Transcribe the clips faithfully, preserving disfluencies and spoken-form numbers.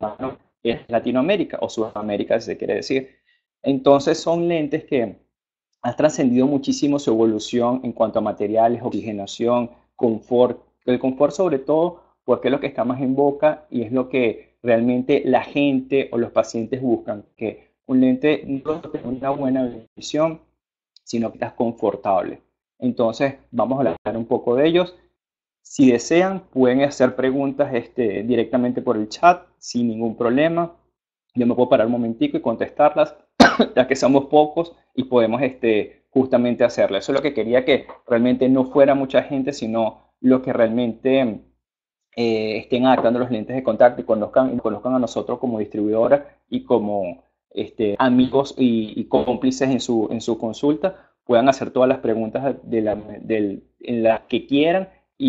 hermano es Latinoamérica o Sudamérica, si se quiere decir. Entonces son lentes que han trascendido muchísimo su evolución en cuanto a materiales, oxigenación, confort. El confort sobre todo porque es lo que está más en boca y es lo que realmente la gente o los pacientes buscan, que un lente no solo tenga una buena visión, sino que estás confortable. Entonces vamos a hablar un poco de ellos. Si desean, pueden hacer preguntas este, directamente por el chat sin ningún problema. Yo me puedo parar un momentico y contestarlas, ya que somos pocos y podemos este, justamente hacerlo. Eso es lo que quería, que realmente no fuera mucha gente, sino los que realmente eh, estén adaptando los lentes de contacto y conozcan, y conozcan a nosotros como distribuidora y como este, amigos y, y cómplices en su, en su consulta, puedan hacer todas las preguntas de la, del, en las que quieran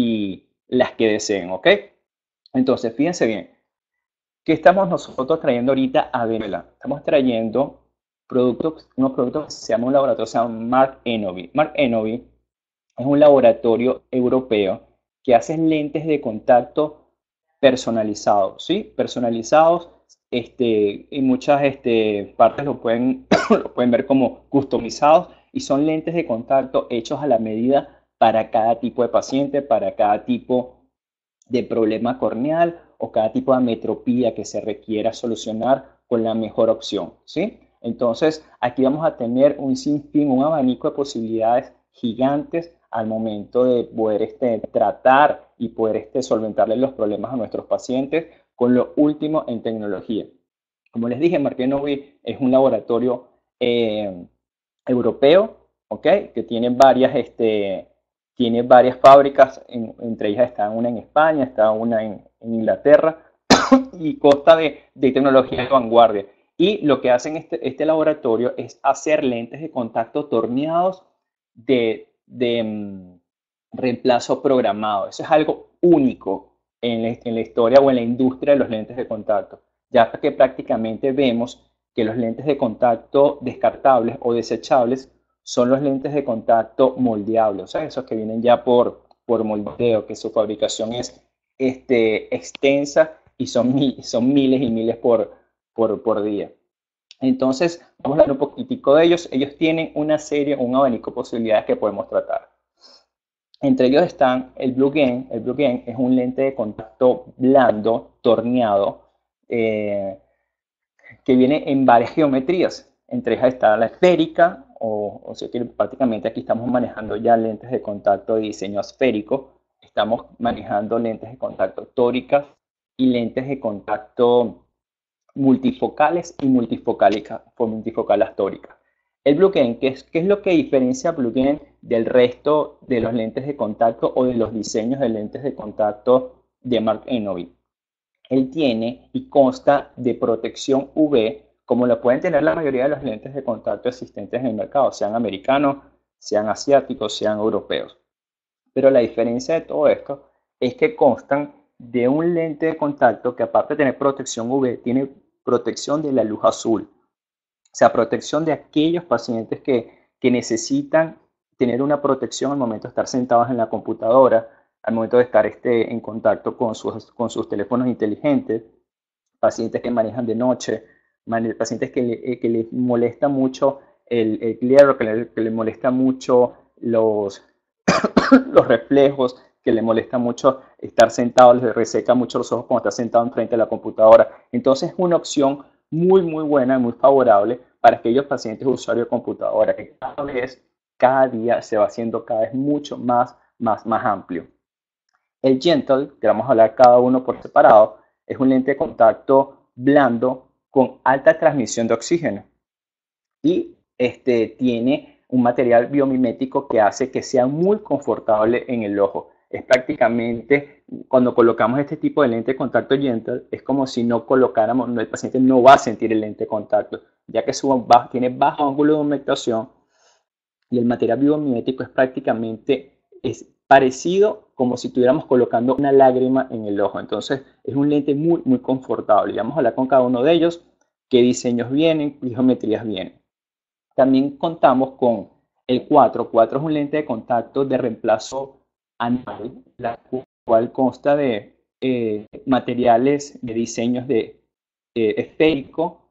y las que deseen, ¿ok? Entonces, fíjense bien, ¿qué estamos nosotros trayendo ahorita a Venezuela? Estamos trayendo productos, unos productos que se llama un laboratorio, se llama Mark Enovi. Mark Enovi es un laboratorio europeo que hace lentes de contacto personalizados, ¿sí? Personalizados, este, en muchas este, partes lo pueden, lo pueden ver como customizados y son lentes de contacto hechos a la medida para cada tipo de paciente, para cada tipo de problema corneal o cada tipo de ametropía que se requiera solucionar con la mejor opción, ¿sí? Entonces, aquí vamos a tener un sinfín, un abanico de posibilidades gigantes al momento de poder este, tratar y poder este, solventarle los problemas a nuestros pacientes con lo último en tecnología. Como les dije, Marquenovi es un laboratorio eh, europeo, ¿ok? Que tiene varias, este, tiene varias fábricas, en, entre ellas está una en España, está una en, en Inglaterra, y consta de, de, tecnología de vanguardia. Y lo que hacen este, este laboratorio es hacer lentes de contacto torneados de, de um, reemplazo programado. Eso es algo único en la, en la historia o en la industria de los lentes de contacto, ya que prácticamente vemos que los lentes de contacto descartables o desechables son los lentes de contacto moldeables, o sea, esos que vienen ya por, por moldeo, que su fabricación es este, extensa y son, son miles y miles por, por, por día. Entonces, vamos a hablar un poquitico de ellos. Ellos tienen una serie, un abanico de posibilidades que podemos tratar. Entre ellos están el Blue Game. El Blue Game es un lente de contacto blando, torneado, eh, que viene en varias geometrías. Entre ellas está la esférica, o, o sea que prácticamente aquí estamos manejando ya lentes de contacto de diseño esférico. Estamos manejando lentes de contacto tóricas y lentes de contacto multifocales y multifocales, multifocales tóricas. El Blue Game, ¿qué es, ¿qué es lo que diferencia Blue Game del resto de los lentes de contacto o de los diseños de lentes de contacto de Mark Enovi? Él tiene y consta de protección U V, como lo pueden tener la mayoría de los lentes de contacto existentes en el mercado, sean americanos, sean asiáticos, sean europeos. Pero la diferencia de todo esto es que constan de un lente de contacto que, aparte de tener protección U V, tiene protección de la luz azul. O sea, protección de aquellos pacientes que, que necesitan tener una protección al momento de estar sentados en la computadora, al momento de estar este, en contacto con sus, con sus teléfonos inteligentes, pacientes que manejan de noche, pacientes que, le, que les molesta mucho el, el glare, que les que le molesta mucho los, los reflejos, que le molesta mucho estar sentado, les reseca mucho los ojos cuando está sentado enfrente de la computadora. Entonces es una opción muy, muy buena y muy favorable para aquellos pacientes usuarios de computadora, que cada vez, cada día se va haciendo cada vez mucho más, más, más amplio. El Gentle, que vamos a hablar cada uno por separado, es un lente de contacto blando con alta transmisión de oxígeno y este, tiene un material biomimético que hace que sea muy confortable en el ojo. Es prácticamente, cuando colocamos este tipo de lente de contacto Gentle, es como si no colocáramos, el paciente no va a sentir el lente de contacto, ya que su, bajo, tiene bajo ángulo de aumentación y el material biomimético es prácticamente es parecido como si estuviéramos colocando una lágrima en el ojo. Entonces es un lente muy, muy confortable. Y vamos a hablar con cada uno de ellos, qué diseños vienen, qué geometrías vienen. También contamos con el cuatro. cuatro es un lente de contacto de reemplazo anual, la cual consta de eh, materiales de diseños de eh, esférico,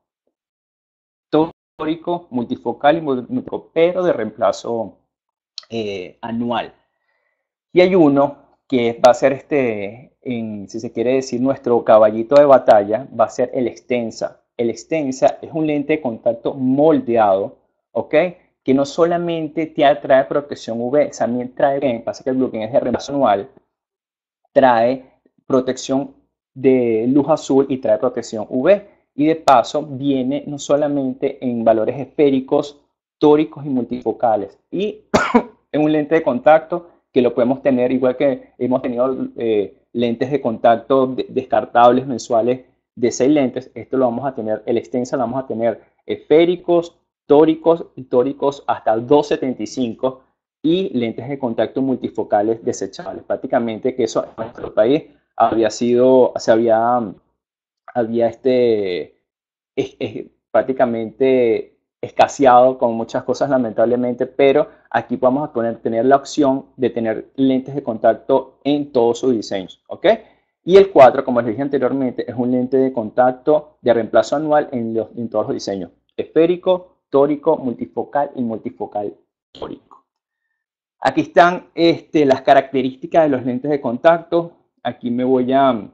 tórico, multifocal y multifocal, pero de reemplazo eh, anual. Y hay uno que va a ser, este, en, si se quiere decir, nuestro caballito de batalla, va a ser el Extensa. El Extensa es un lente de contacto moldeado, ¿ok? Que no solamente te trae protección U V, también trae, pasa que el bloqueo es de reemplazo anual, trae protección de luz azul y trae protección U V. Y de paso viene no solamente en valores esféricos, tóricos y multifocales. Y en un lente de contacto que lo podemos tener igual que hemos tenido eh, lentes de contacto de, descartables mensuales de seis lentes. Esto lo vamos a tener, el Extensa lo vamos a tener esféricos, tóricos y tóricos hasta dos setenta y cinco y lentes de contacto multifocales desechables. Prácticamente que eso en nuestro país había sido, se había, había este, es, es, prácticamente escaseado con muchas cosas lamentablemente, pero aquí vamos a poner, tener la opción de tener lentes de contacto en todos sus diseños, ¿ok? Y el cuatro, como les dije anteriormente, es un lente de contacto de reemplazo anual en, los, en todos los diseños, esférico, tórico, multifocal y multifocal tórico. Aquí están este, las características de los lentes de contacto. Aquí me voy a,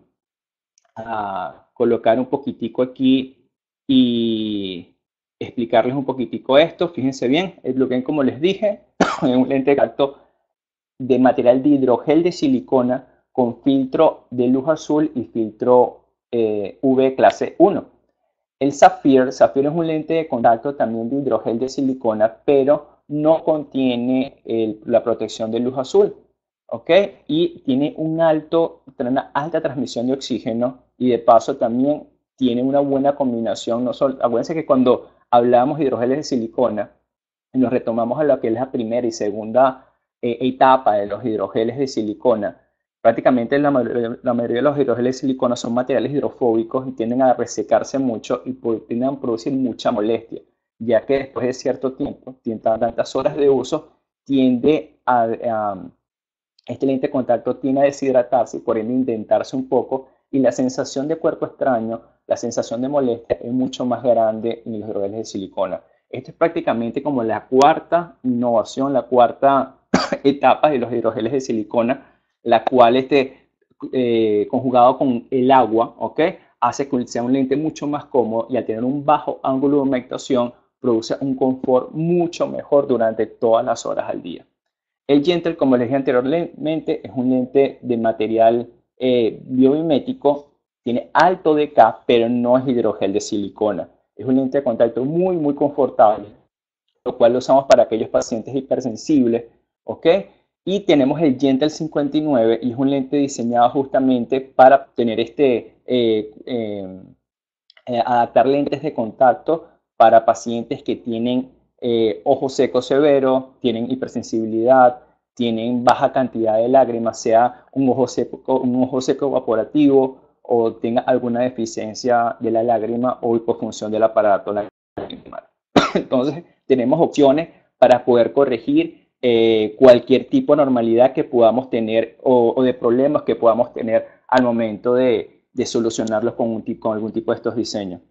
a colocar un poquitico aquí y explicarles un poquitico esto. Fíjense bien, el bloqueo, como les dije, es un lente de contacto de material de hidrogel de silicona con filtro de luz azul y filtro eh, U V clase uno. El Sapphire, Sapphire es un lente de contacto también de hidrogel de silicona, pero no contiene el, la protección de luz azul, ¿ok? Y tiene un alto, una alta transmisión de oxígeno y de paso también tiene una buena combinación. No solo, acuérdense que cuando hablamos de hidrogeles de silicona, nos retomamos a lo que es la primera y segunda eh, etapa de los hidrogeles de silicona. Prácticamente la, la mayoría de los hidrogeles de silicona son materiales hidrofóbicos y tienden a resecarse mucho y tienden a producir mucha molestia, ya que después de cierto tiempo, tantas horas de uso, tiende a, a este lente de contacto tiende a deshidratarse y por ende indentarse un poco y la sensación de cuerpo extraño, la sensación de molestia es mucho más grande en los hidrogeles de silicona. Esto es prácticamente como la cuarta innovación, la cuarta etapa de los hidrogeles de silicona, la cual este, eh, conjugado con el agua, ¿ok? Hace que sea un lente mucho más cómodo y al tener un bajo ángulo de humectación produce un confort mucho mejor durante todas las horas al día. El Gentle, como les dije anteriormente, es un lente de material eh, biomimético, tiene alto D K, pero no es hidrogel de silicona. Es un lente de contacto muy, muy confortable, lo cual lo usamos para aquellos pacientes hipersensibles, ¿ok? Y tenemos el Gentle cincuenta y nueve y es un lente diseñado justamente para tener este, eh, eh, eh, adaptar lentes de contacto para pacientes que tienen eh, ojo seco severo, tienen hipersensibilidad, tienen baja cantidad de lágrimas, sea un ojo seco, un ojo seco evaporativo o tenga alguna deficiencia de la lágrima o hipofunción del aparato lacrimal. Entonces, tenemos opciones para poder corregir eh, cualquier tipo de normalidad que podamos tener o, o de problemas que podamos tener al momento de, de solucionarlos con, un tipo, con algún tipo de estos diseños.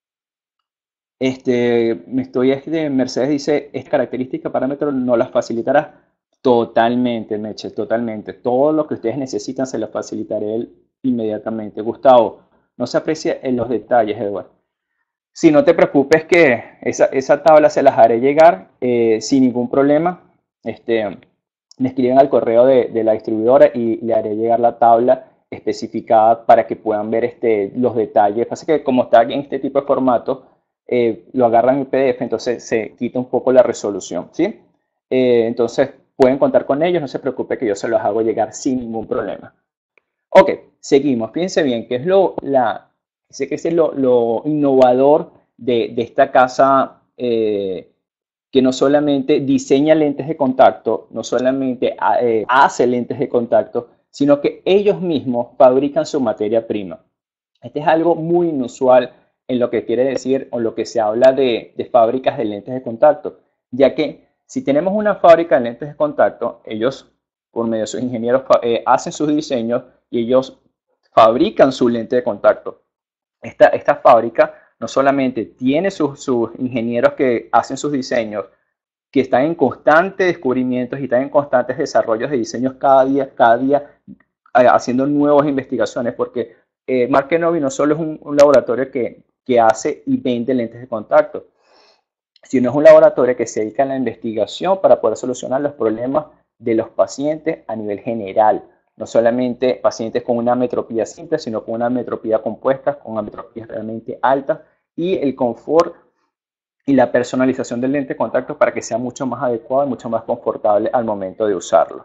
Este, me estoy, este, Mercedes dice, esta característica parámetro no las facilitará. Totalmente, Meche, totalmente. Todo lo que ustedes necesitan se lo facilitaré él inmediatamente. Gustavo, no se aprecia en los detalles, Eduardo. Si no te preocupes que esa, esa tabla se las haré llegar eh, sin ningún problema. Este, me escriben al correo de, de la distribuidora y le haré llegar la tabla especificada para que puedan ver este, los detalles. Pasa que como está en este tipo de formato, eh, lo agarran en P D F, entonces se quita un poco la resolución, ¿sí? Eh, entonces pueden contar con ellos, no se preocupe que yo se los hago llegar sin ningún problema. Ok, seguimos. Fíjense bien, que es lo, la, sé que es lo, lo innovador de, de esta casa eh, que no solamente diseña lentes de contacto, no solamente eh, hace lentes de contacto, sino que ellos mismos fabrican su materia prima. Este es algo muy inusual en lo que quiere decir o lo que se habla de, de fábricas de lentes de contacto, ya que si tenemos una fábrica de lentes de contacto, ellos por medio de sus ingenieros eh, hacen sus diseños y ellos fabrican su lente de contacto. Esta, esta fábrica no solamente tiene sus, sus ingenieros que hacen sus diseños, que están en constantes descubrimientos y están en constantes desarrollos de diseños cada día, cada día eh, haciendo nuevas investigaciones, porque eh, Mark Kenobi no solo es un, un laboratorio que, que hace y vende lentes de contacto, sino es un laboratorio que se dedica a la investigación para poder solucionar los problemas de los pacientes a nivel general. No solamente pacientes con una metropía simple, sino con una metropía compuesta, con una metropía realmente alta, y el confort y la personalización del lente de contacto para que sea mucho más adecuado y mucho más confortable al momento de usarlo.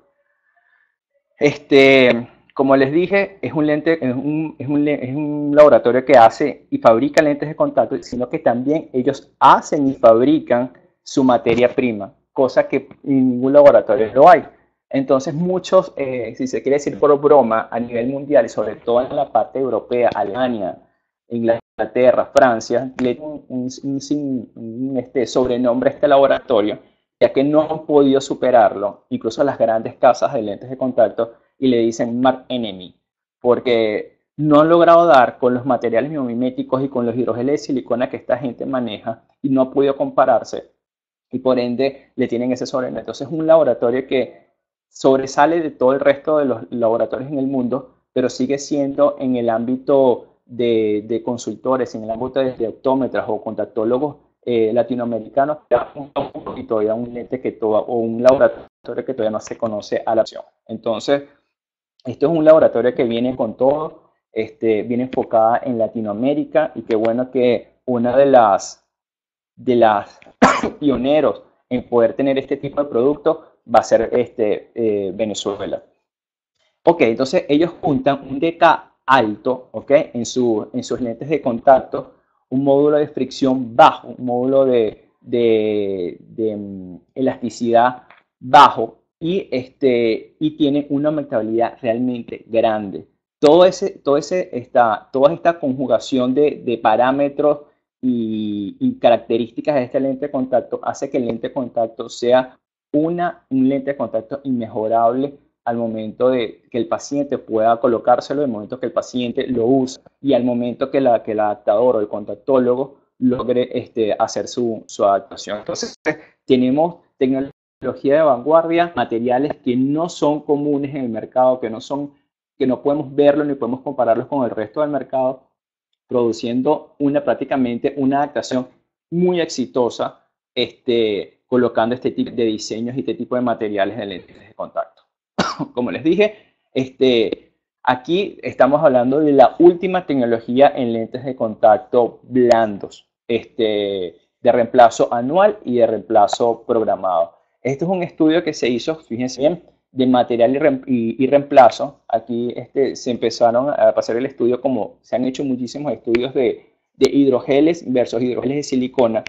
Este, como les dije, es un, lente, es, un, es, un, es un laboratorio que hace y fabrica lentes de contacto, sino que también ellos hacen y fabrican su materia prima, cosa que en ningún laboratorio lo hay. Entonces muchos, eh, si se quiere decir por broma, a nivel mundial y sobre todo en la parte europea, Alemania, Inglaterra, Francia, le un, un, un, un este, sobrenombre a este laboratorio, ya que no han podido superarlo, incluso las grandes casas de lentes de contacto, y le dicen Mark Enemy, porque no han logrado dar con los materiales biomiméticos y con los hidrogeles de silicona que esta gente maneja y no ha podido compararse, y por ende le tienen ese sobrenombre. Entonces es un laboratorio que sobresale de todo el resto de los laboratorios en el mundo, pero sigue siendo en el ámbito de, de consultores, en el ámbito de, de optómetras o contactólogos eh, latinoamericanos, un, y todavía un lente que toda, o un laboratorio que todavía no se conoce a la opción. Entonces, esto es un laboratorio que viene con todo, este, viene enfocada en Latinoamérica, y qué bueno que una de las, de las pioneros en poder tener este tipo de productos va a ser este, eh, Venezuela. Ok, entonces ellos juntan un D K alto, ok, en, su, en sus lentes de contacto, un módulo de fricción bajo, un módulo de, de, de um, elasticidad bajo, y, este, y tienen una aumentabilidad realmente grande. Todo ese, todo ese, esta, toda esta conjugación de, de parámetros y, y características de este lente de contacto hace que el lente de contacto sea una, un lente de contacto inmejorable al momento de que el paciente pueda colocárselo, al momento que el paciente lo usa y al momento que, la, que el adaptador o el contactólogo logre este, hacer su, su adaptación. Entonces, tenemos tecnología de vanguardia, materiales que no son comunes en el mercado, que no, son, que no podemos verlos ni podemos compararlos con el resto del mercado, produciendo una, prácticamente una adaptación muy exitosa, este, colocando este tipo de diseños y este tipo de materiales en lentes de contacto. Como les dije, este, aquí estamos hablando de la última tecnología en lentes de contacto blandos, este, de reemplazo anual y de reemplazo programado. Este es un estudio que se hizo, fíjense bien, de material y, re, y, y reemplazo. Aquí este, se empezaron a pasar el estudio, como se han hecho muchísimos estudios de, de hidrogeles versus hidrogeles de silicona.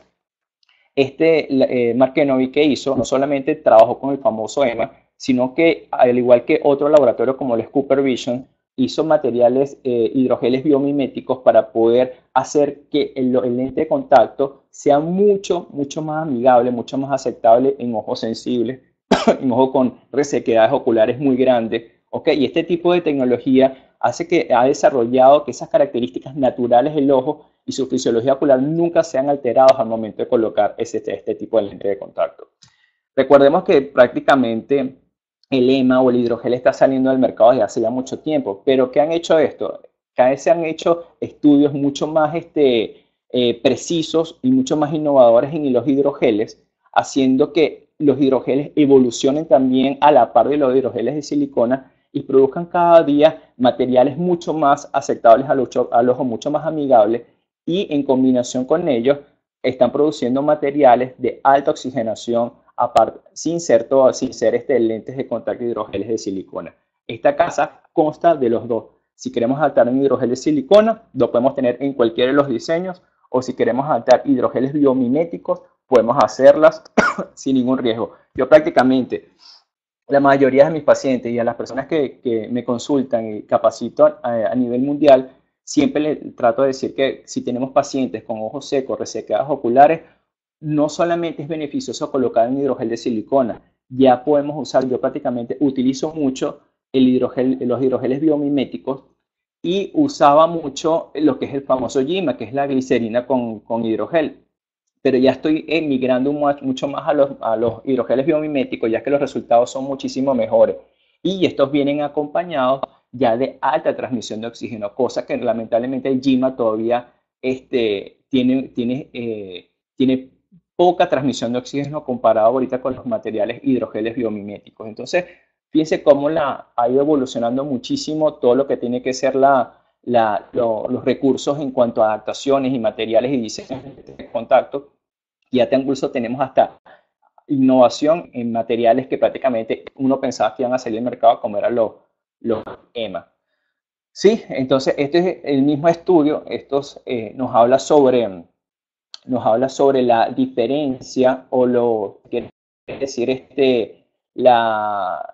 Este eh, Mark Kenobi que hizo, no solamente trabajó con el famoso E M A, sino que al igual que otro laboratorio como el Cooper Vision, hizo materiales eh, hidrogeles biomiméticos para poder hacer que el, el lente de contacto sea mucho, mucho más amigable, mucho más aceptable en ojos sensibles, en ojos con resequedades oculares muy grandes, ¿ok? Y este tipo de tecnología hace que ha desarrollado que esas características naturales del ojo y su fisiología ocular nunca sean alterados al momento de colocar este, este tipo de lente de contacto. Recordemos que prácticamente el E M A o el hidrogel está saliendo del mercado desde hace ya mucho tiempo, pero ¿qué han hecho esto? Cada vez se han hecho estudios mucho más este, eh, precisos y mucho más innovadores en los hidrogeles, haciendo que los hidrogeles evolucionen también a la par de los hidrogeles de silicona y produzcan cada día materiales mucho más aceptables al ojo, al ojo, mucho más amigables, y en combinación con ellos están produciendo materiales de alta oxigenación, aparte, sin ser, todo, sin ser este, lentes de contacto de hidrogeles de silicona. Esta casa consta de los dos. Si queremos adaptar un hidrogel de silicona, lo podemos tener en cualquiera de los diseños, o si queremos adaptar hidrogeles biomiméticos, podemos hacerlas sin ningún riesgo. Yo prácticamente, la mayoría de mis pacientes y a las personas que, que me consultan y capacito a, a nivel mundial, siempre le trato de decir que si tenemos pacientes con ojos secos, resequedades oculares, no solamente es beneficioso colocar un hidrogel de silicona, ya podemos usar, yo prácticamente utilizo mucho el hidrogel, los hidrogeles biomiméticos, y usaba mucho lo que es el famoso GIMA, que es la glicerina con, con hidrogel. Pero ya estoy emigrando mucho más a los, a los hidrogeles biomiméticos, ya que los resultados son muchísimo mejores. Y estos vienen acompañados ya de alta transmisión de oxígeno, cosa que lamentablemente el GIMA todavía este, tiene, tiene, eh, tiene poca transmisión de oxígeno comparado ahorita con los materiales hidrogeles biomiméticos. Entonces, fíjense cómo la, ha ido evolucionando muchísimo todo lo que tiene que ser la, la, lo, los recursos en cuanto a adaptaciones y materiales y diseños de contacto. Ya incluso tenemos hasta innovación en materiales que prácticamente uno pensaba que iban a salir al mercado, como eran los, los E M A. Sí, entonces este es el mismo estudio, estos eh, nos habla sobre nos habla sobre la diferencia o lo que quiere decir este la,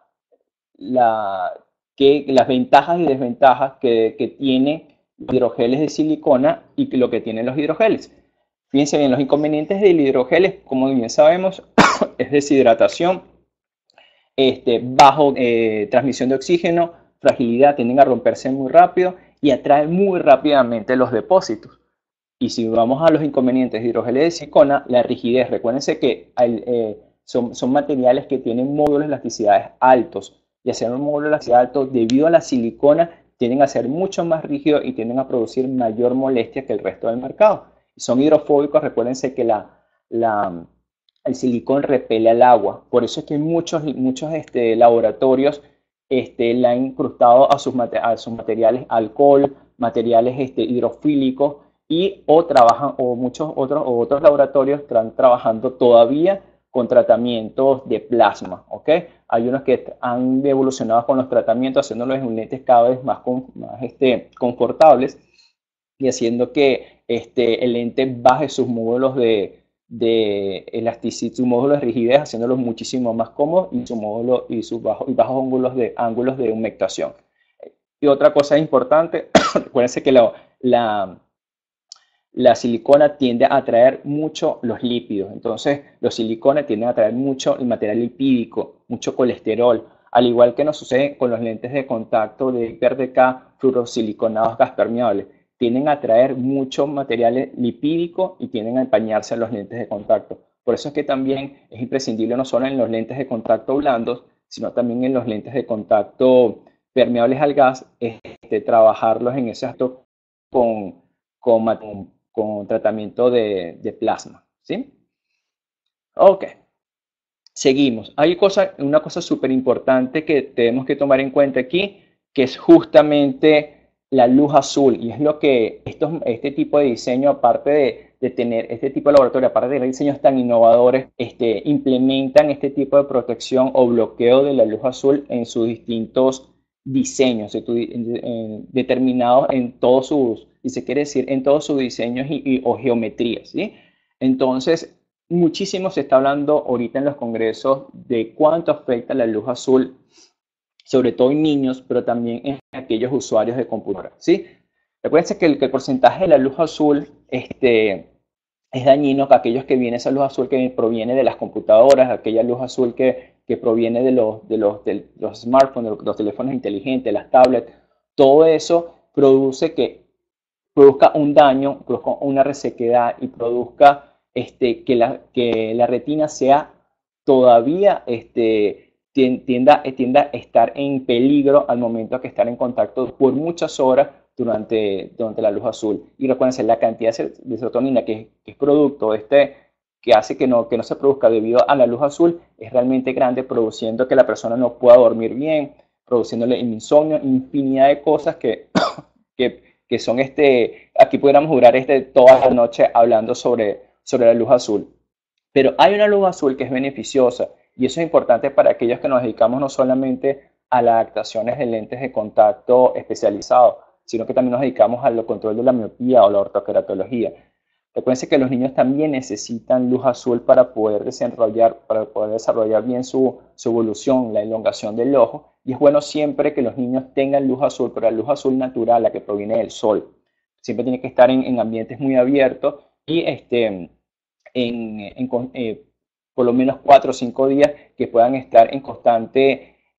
la que las ventajas y desventajas que, que tiene hidrogeles de silicona y que lo que tienen los hidrogeles. Fíjense bien, los inconvenientes del hidrogel es, como bien sabemos, es deshidratación, este, bajo eh, transmisión de oxígeno, fragilidad, tienden a romperse muy rápido y atraen muy rápidamente los depósitos. Y si vamos a los inconvenientes de hidrogeles de silicona, la rigidez, recuérdense que el, eh, son, son materiales que tienen módulos de elasticidades altos, y hacer un módulo de elasticidad alto debido a la silicona tienden a ser mucho más rígidos y tienden a producir mayor molestia que el resto del mercado. Son hidrofóbicos, recuérdense que la, la, el silicón repele al agua, por eso es que muchos, muchos este, laboratorios este, le han incrustado a sus, a sus materiales alcohol, materiales este, hidrofílicos, y o trabajan, o muchos otros, o otros laboratorios están trabajando todavía con tratamientos de plasma, ¿ok? Hay unos que han evolucionado con los tratamientos, haciéndolos en lentes cada vez más, con, más este, confortables y haciendo que este, el lente baje sus módulos de, de elasticidad, sus módulos de rigidez, haciéndolos muchísimo más cómodos y, su módulo, y sus bajos, y bajos ángulos de, ángulos de humectación. Y otra cosa importante, recuérdense que la, la la silicona tiende a atraer mucho los lípidos. Entonces, los silicones tienden a atraer mucho el material lipídico, mucho colesterol, al igual que nos sucede con los lentes de contacto de hiper D K fluorosiliconados gas permeables. Tienden a atraer mucho material lipídico y tienden a empañarse a los lentes de contacto. Por eso es que también es imprescindible no solo en los lentes de contacto blandos, sino también en los lentes de contacto permeables al gas, este, trabajarlos en ese acto con, con, con tratamiento de, de plasma, ¿sí? Ok, seguimos. Hay cosa, una cosa súper importante que tenemos que tomar en cuenta aquí, que es justamente la luz azul, y es lo que estos, este tipo de diseño, aparte de, de tener este tipo de laboratorio, aparte de diseños tan innovadores, este, implementan este tipo de protección o bloqueo de la luz azul en sus distintos diseños, determinados en todos sus, y se quiere decir, en todos sus diseños y, y, o geometrías, ¿sí? Entonces, muchísimo se está hablando ahorita en los congresos de cuánto afecta la luz azul, sobre todo en niños, pero también en aquellos usuarios de computadora, ¿sí? Recuerden que el, que el porcentaje de la luz azul este, es dañino para aquellos que viene esa luz azul que proviene de las computadoras, aquella luz azul que, que proviene de los, de, los, de los smartphones, de los, los teléfonos inteligentes, las tablets. Todo eso produce que produzca un daño, produzca una resequedad y produzca este, que, la, que la retina sea todavía este, tienda, tienda a estar en peligro al momento de estar en contacto por muchas horas durante, durante la luz azul. Y recuerden, la cantidad de serotonina que, que es producto este, que hace que no, que no se produzca debido a la luz azul es realmente grande, produciendo que la persona no pueda dormir bien, produciéndole insomnio, infinidad de cosas que, que, que son este, aquí pudiéramos durar este, toda la noche hablando sobre, sobre la luz azul. Pero hay una luz azul que es beneficiosa y eso es importante para aquellos que nos dedicamos no solamente a las adaptaciones de lentes de contacto especializados, sino que también nos dedicamos al control de la miopía o la ortoqueratología. Recuerden que los niños también necesitan luz azul para poder desarrollar, para poder desarrollar bien su, su evolución, la elongación del ojo. Y es bueno siempre que los niños tengan luz azul, pero la luz azul natural, la que proviene del sol. Siempre tiene que estar en, en ambientes muy abiertos y este, en, en, eh, por lo menos cuatro o cinco días que puedan estar en constante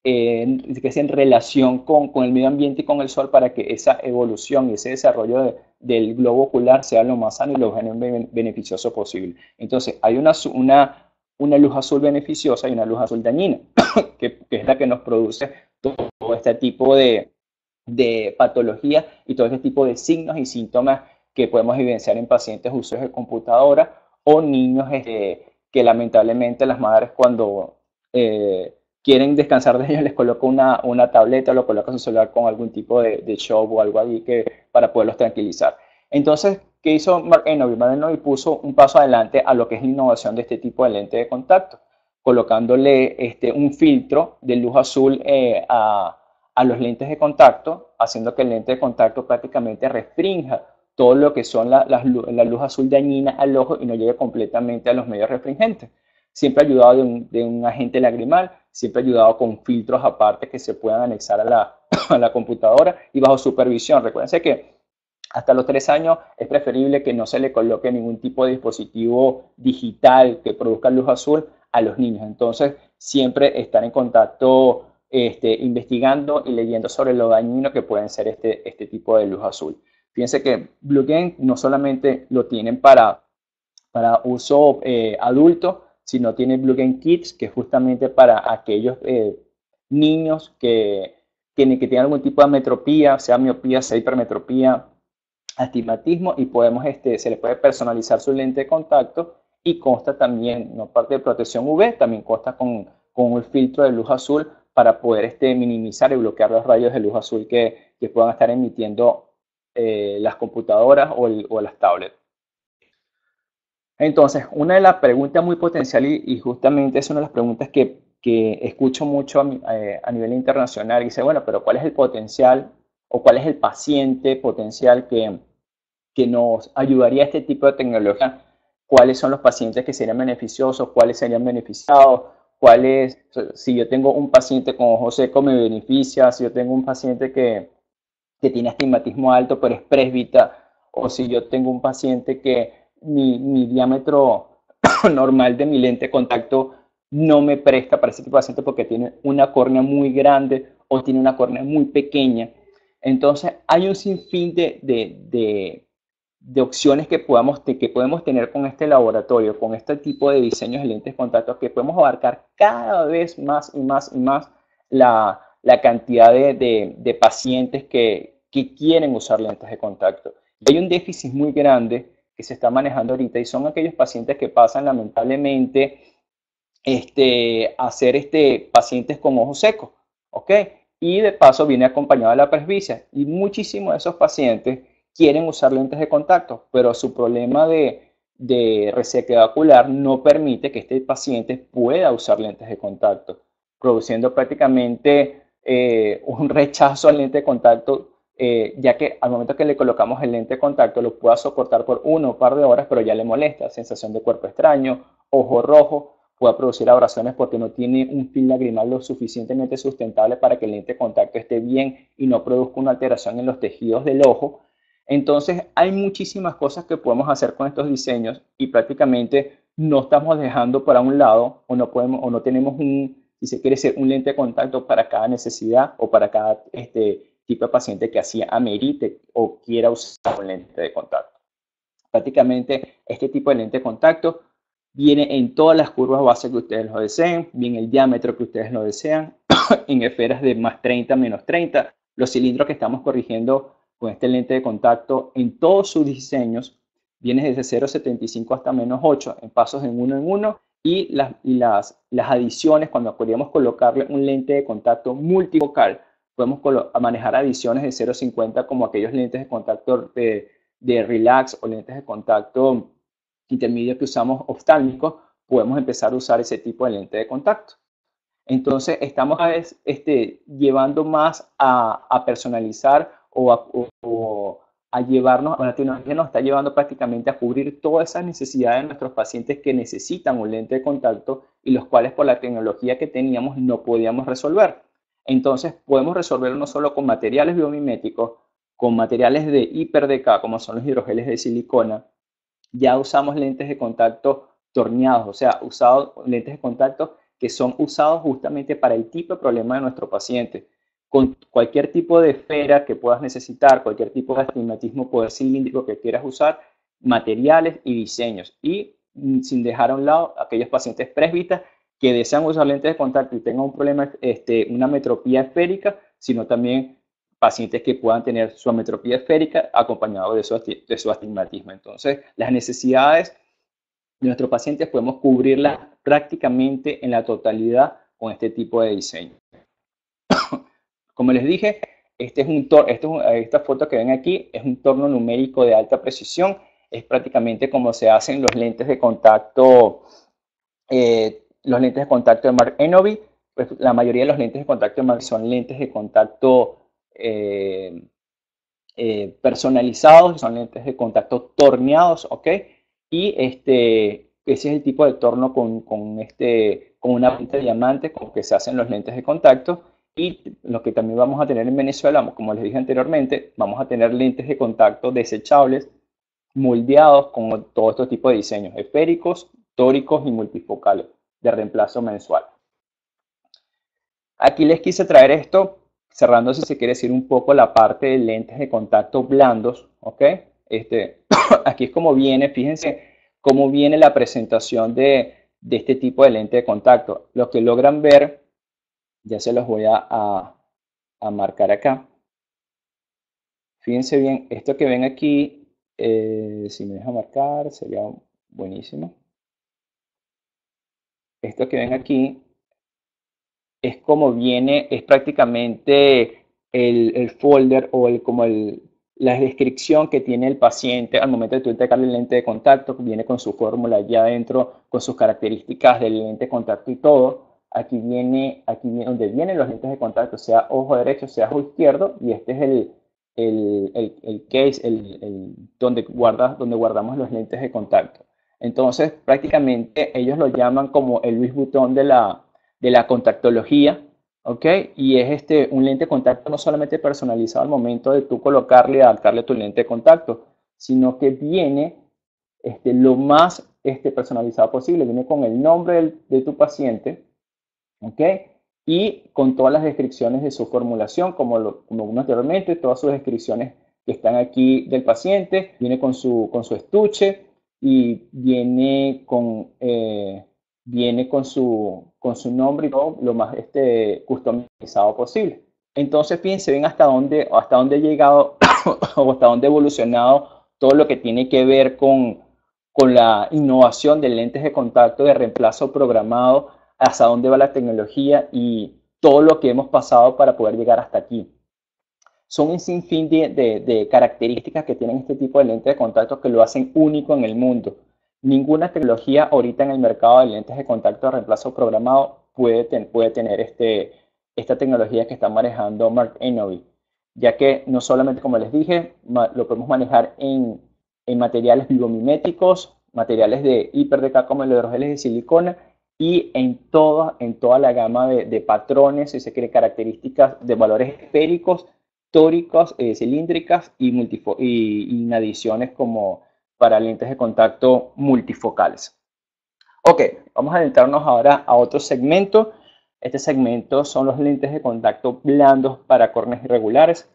eh, que es en relación con, con el medio ambiente y con el sol para que esa evolución y ese desarrollo de, del globo ocular sea lo más sano y lo menos beneficioso posible. Entonces, hay una, una, una luz azul beneficiosa y una luz azul dañina, que, que es la que nos produce todo este tipo de, de patologías y todo este tipo de signos y síntomas que podemos evidenciar en pacientes usuarios de computadora o niños este, que lamentablemente las madres cuando eh, quieren descansar de ellos les colocan una, una tableta, lo colocan en su celular con algún tipo de, de show o algo ahí que, para poderlos tranquilizar. Entonces, ¿qué hizo Mark Enoby? Mark Enoby puso un paso adelante a lo que es la innovación de este tipo de lente de contacto, colocándole este, un filtro de luz azul eh, a, a los lentes de contacto, haciendo que el lente de contacto prácticamente restrinja todo lo que son la, la, la luz azul dañina al ojo y no llegue completamente a los medios restringentes. Siempre ayudado de un, de un agente lagrimal, siempre ayudado con filtros aparte que se puedan anexar a la, a la computadora y bajo supervisión. Recuérdense que hasta los tres años es preferible que no se le coloque ningún tipo de dispositivo digital que produzca luz azul a los niños. Entonces, siempre estar en contacto, este, investigando y leyendo sobre lo dañino que pueden ser este, este tipo de luz azul. Fíjense que BlueGain no solamente lo tienen para, para uso eh, adulto, sino tiene BlueGain Kids, que es justamente para aquellos eh, niños que, que, que tienen algún tipo de metropía, sea miopía, sea hipermetropía, astigmatismo, y podemos, este, se le puede personalizar su lente de contacto y consta también, no parte de protección U V, también consta con, con un filtro de luz azul para poder este, minimizar y bloquear los rayos de luz azul que, que puedan estar emitiendo eh, las computadoras o, el, o las tablets. Entonces, una de las preguntas muy potencial y, y justamente es una de las preguntas que, que escucho mucho a, eh, a nivel internacional, y dice, bueno, pero ¿cuál es el potencial o cuál es el paciente potencial que, que nos ayudaría a este tipo de tecnología? ¿Cuáles son los pacientes que serían beneficiosos? ¿Cuáles serían beneficiados? ¿Cuáles, si yo tengo un paciente con ojo seco, me beneficia? Si yo tengo un paciente que, que tiene astigmatismo alto, pero es presbita, o si yo tengo un paciente que mi, mi diámetro normal de mi lente de contacto no me presta para ese tipo de paciente porque tiene una córnea muy grande o tiene una córnea muy pequeña. Entonces, hay un sinfín de, de, de, de opciones que, podamos, que podemos tener con este laboratorio, con este tipo de diseños de lentes de contacto, que podemos abarcar cada vez más y más y más la, la cantidad de, de, de pacientes que, que quieren usar lentes de contacto. Y hay un déficit muy grande que se está manejando ahorita y son aquellos pacientes que pasan lamentablemente este, a ser este, pacientes con ojos secos, ¿ok? Y de paso viene acompañado de la presbicia y muchísimos de esos pacientes quieren usar lentes de contacto, pero su problema de, de resequedad ocular no permite que este paciente pueda usar lentes de contacto, produciendo prácticamente eh, un rechazo al lente de contacto, eh, ya que al momento que le colocamos el lente de contacto lo pueda soportar por uno o un par de horas, pero ya le molesta, sensación de cuerpo extraño, ojo rojo, pueda producir abrasiones porque no tiene un film lagrimal lo suficientemente sustentable para que el lente de contacto esté bien y no produzca una alteración en los tejidos del ojo. Entonces, hay muchísimas cosas que podemos hacer con estos diseños y prácticamente no estamos dejando para un lado o no, podemos, o no tenemos un, si se quiere ser, un lente de contacto para cada necesidad o para cada este, tipo de paciente que así amerite o quiera usar un lente de contacto. Prácticamente este tipo de lente de contacto viene en todas las curvas base que ustedes lo deseen, viene el diámetro que ustedes lo desean, en esferas de más treinta, menos treinta. Los cilindros que estamos corrigiendo con este lente de contacto en todos sus diseños vienen desde cero punto setenta y cinco hasta menos ocho, en pasos en uno en uno, y las, y las, las adiciones, cuando podríamos colocarle un lente de contacto multifocal, podemos manejar adiciones de cero punto cincuenta como aquellos lentes de contacto de, de relax o lentes de contacto intermedio que usamos oftálmicos, podemos empezar a usar ese tipo de lente de contacto. Entonces, estamos este, llevando más a, a personalizar o a, o, o a llevarnos, la tecnología nos está llevando prácticamente a cubrir todas esas necesidades de nuestros pacientes que necesitan un lente de contacto y los cuales por la tecnología que teníamos no podíamos resolver. Entonces, podemos resolverlo no solo con materiales biomiméticos, con materiales de hiper D K, como son los hidrogeles de silicona. Ya usamos lentes de contacto torneados, o sea, usado lentes de contacto que son usados justamente para el tipo de problema de nuestro paciente. Con cualquier tipo de esfera que puedas necesitar, cualquier tipo de astigmatismo poder cilíndrico que quieras usar, materiales y diseños. Y mm, sin dejar a un lado aquellos pacientes presbitas que desean usar lentes de contacto y tengan un problema, este, una metropía esférica, sino también pacientes que puedan tener su ametropía esférica acompañado de su, de su astigmatismo. Entonces, las necesidades de nuestros pacientes podemos cubrirlas prácticamente en la totalidad con este tipo de diseño. Como les dije, este es un tor este es un, esta foto que ven aquí es un torno numérico de alta precisión. Es prácticamente como se hacen los lentes de contacto, eh, los lentes de contacto de Mark Enoby. Pues la mayoría de los lentes de contacto de Mark son lentes de contacto eh, eh, personalizados, son lentes de contacto torneados, ¿ok? Y este, ese es el tipo de torno con, con, este, con una punta de diamante con que se hacen los lentes de contacto. Y lo que también vamos a tener en Venezuela, como les dije anteriormente, vamos a tener lentes de contacto desechables, moldeados con todo este tipo de diseños, esféricos, tóricos y multifocales, de reemplazo mensual. Aquí les quise traer esto, cerrando si se quiere decir un poco la parte de lentes de contacto blandos, ¿ok? Este, aquí es como viene, fíjense cómo viene la presentación de, de este tipo de lente de contacto. Lo que logran ver, ya se los voy a, a, a marcar acá. Fíjense bien, esto que ven aquí, eh, si me deja marcar, sería buenísimo. Esto que ven aquí es como viene, es prácticamente el, el folder o el, como el, la descripción que tiene el paciente al momento de tú entregarle el lente de contacto, que viene con su fórmula ya adentro, con sus características del lente de contacto y todo. Aquí viene, aquí viene donde vienen los lentes de contacto, sea ojo derecho, sea ojo izquierdo, y este es el, el, el, el case, el, el, donde, guarda, donde guardamos los lentes de contacto. Entonces, prácticamente ellos lo llaman como el Louis Vuitton de la, de la contactología, ¿ok? Y es este, un lente de contacto no solamente personalizado al momento de tú colocarle y adaptarle tu lente de contacto, sino que viene este, lo más este, personalizado posible. Viene con el nombre del, de tu paciente, ¿ok? Y con todas las descripciones de su formulación, como lo como anteriormente, todas sus descripciones que están aquí del paciente, viene con su, con su estuche y viene con, eh, viene con su, con su nombre y todo lo más este, customizado posible. Entonces, fíjense bien hasta dónde, hasta dónde he llegado o hasta dónde ha evolucionado todo lo que tiene que ver con, con la innovación de lentes de contacto de reemplazo programado, hasta dónde va la tecnología y todo lo que hemos pasado para poder llegar hasta aquí. Son un sinfín de, de, de características que tienen este tipo de lentes de contacto que lo hacen único en el mundo. Ninguna tecnología ahorita en el mercado de lentes de contacto de reemplazo programado puede, ten, puede tener este, esta tecnología que está manejando Mark Enoby, ya que no solamente, como les dije, lo podemos manejar en, en materiales biomiméticos, materiales de hiper D K como el hidrogeles de silicona, y en toda, en toda la gama de, de patrones, si se quiere, características de valores esféricos, tóricos, eh, cilíndricas y, multifo y, y en adiciones como para lentes de contacto multifocales. Ok, vamos a adentrarnos ahora a otro segmento. Este segmento son los lentes de contacto blandos para córneas irregulares.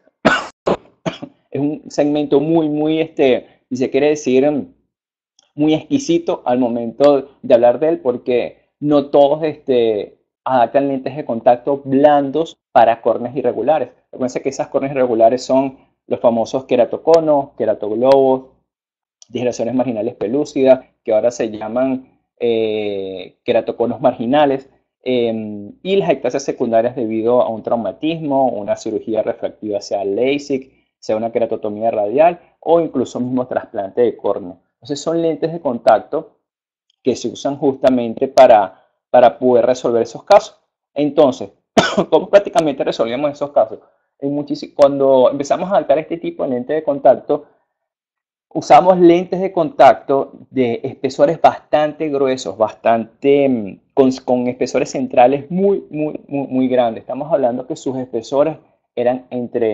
Es un segmento muy, muy, este, si se quiere decir, muy exquisito al momento de hablar de él, porque no todos este, adaptan lentes de contacto blandos para córneas irregulares. Recuerden que esas córneas irregulares son los famosos queratoconos, queratoglobos, degeneraciones marginales pelúcidas, que ahora se llaman eh, queratoconos marginales, eh, y las ectasias secundarias debido a un traumatismo, una cirugía refractiva, sea LASIK, sea una queratotomía radial o incluso mismo trasplante de córnea. Entonces son lentes de contacto que se usan justamente para, para poder resolver esos casos. Entonces, ¿cómo prácticamente resolvemos esos casos? En cuando empezamos a adaptar este tipo de lentes de contacto, usamos lentes de contacto de espesores bastante gruesos, bastante con, con espesores centrales muy, muy, muy, muy grandes. Estamos hablando que sus espesores eran entre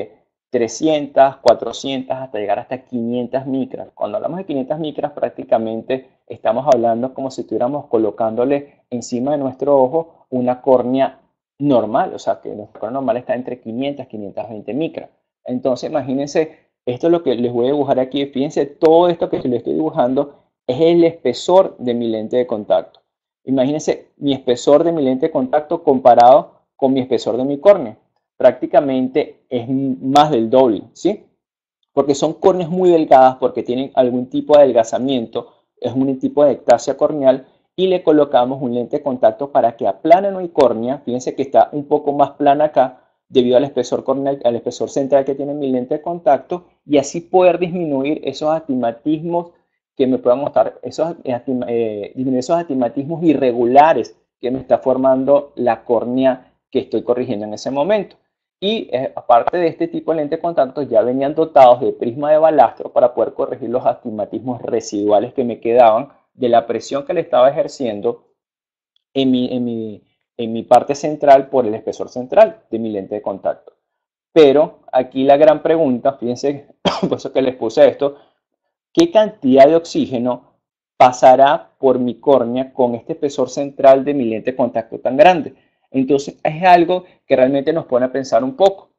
trescientas, cuatrocientas, hasta llegar hasta quinientas micras. Cuando hablamos de quinientas micras, prácticamente estamos hablando como si estuviéramos colocándole encima de nuestro ojo una córnea normal, o sea que nuestra córnea normal está entre quinientas, quinientas veinte micras. Entonces, imagínense, esto es lo que les voy a dibujar aquí. Fíjense, todo esto que les estoy dibujando es el espesor de mi lente de contacto. Imagínense mi espesor de mi lente de contacto comparado con mi espesor de mi córnea. Prácticamente es más del doble, ¿sí? Porque son córneas muy delgadas, porque tienen algún tipo de adelgazamiento, es un tipo de ectasia corneal, y le colocamos un lente de contacto para que aplane mi córnea. Fíjense que está un poco más plana acá, debido al espesor corneal, al espesor central que tiene mi lente de contacto, y así poder disminuir esos astigmatismos que me puedan mostrar, esos, eh, disminuir esos astigmatismos irregulares que me está formando la córnea que estoy corrigiendo en ese momento. Y eh, aparte de este tipo de lente de contacto, ya venían dotados de prisma de balastro para poder corregir los astigmatismos residuales que me quedaban de la presión que le estaba ejerciendo en mi, en mi, en mi parte central por el espesor central de mi lente de contacto. Pero aquí la gran pregunta, fíjense, por eso que les puse esto, ¿qué cantidad de oxígeno pasará por mi córnea con este espesor central de mi lente de contacto tan grande? Entonces es algo que realmente nos pone a pensar un poco,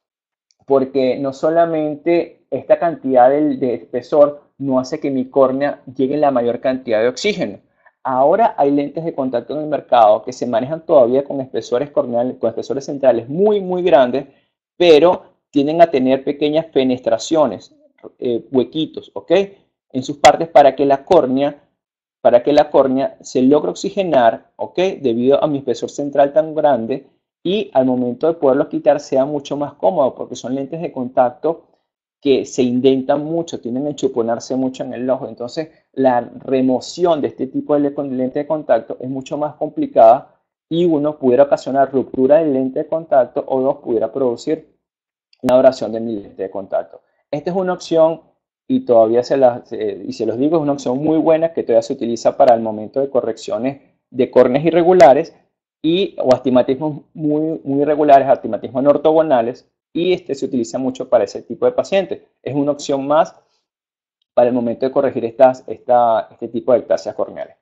porque no solamente esta cantidad de, de espesor no hace que mi córnea llegue la mayor cantidad de oxígeno. Ahora hay lentes de contacto en el mercado que se manejan todavía con espesores corneales, con espesores centrales muy, muy grandes, pero tienden a tener pequeñas fenestraciones, eh, huequitos, ¿ok? En sus partes para que la córnea, para que la córnea se logre oxigenar, ¿ok? Debido a mi espesor central tan grande, y al momento de poderlo quitar sea mucho más cómodo, porque son lentes de contacto que se indentan mucho, tienden a enchuponarse mucho en el ojo. Entonces, la remoción de este tipo de lente de contacto es mucho más complicada, y uno pudiera ocasionar ruptura del lente de contacto, o dos, pudiera producir una abrasión de mi lente de contacto. Esta es una opción, y todavía se, la, se, y se los digo, es una opción muy buena que todavía se utiliza para el momento de correcciones de córneas irregulares y, o astigmatismos muy, muy irregulares, astigmatismos no ortogonales, y este se utiliza mucho para ese tipo de pacientes. Es una opción más para el momento de corregir estas, esta, este tipo de ectasias corneales.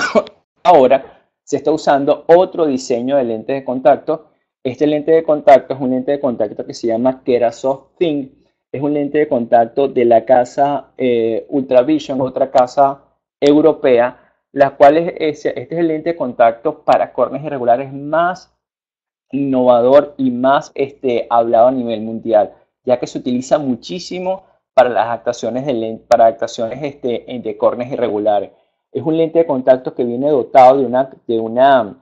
Ahora se está usando otro diseño de lente de contacto. Este lente de contacto es un lente de contacto que se llama Kerasoft Thin. Es un lente de contacto de la casa eh, Ultravision, otra casa europea, la cual es, es, este es el lente de contacto para córneas irregulares más innovador y más este, hablado a nivel mundial, ya que se utiliza muchísimo para las adaptaciones de, para adaptaciones este, de córneas irregulares. Es un lente de contacto que viene dotado de una, de una,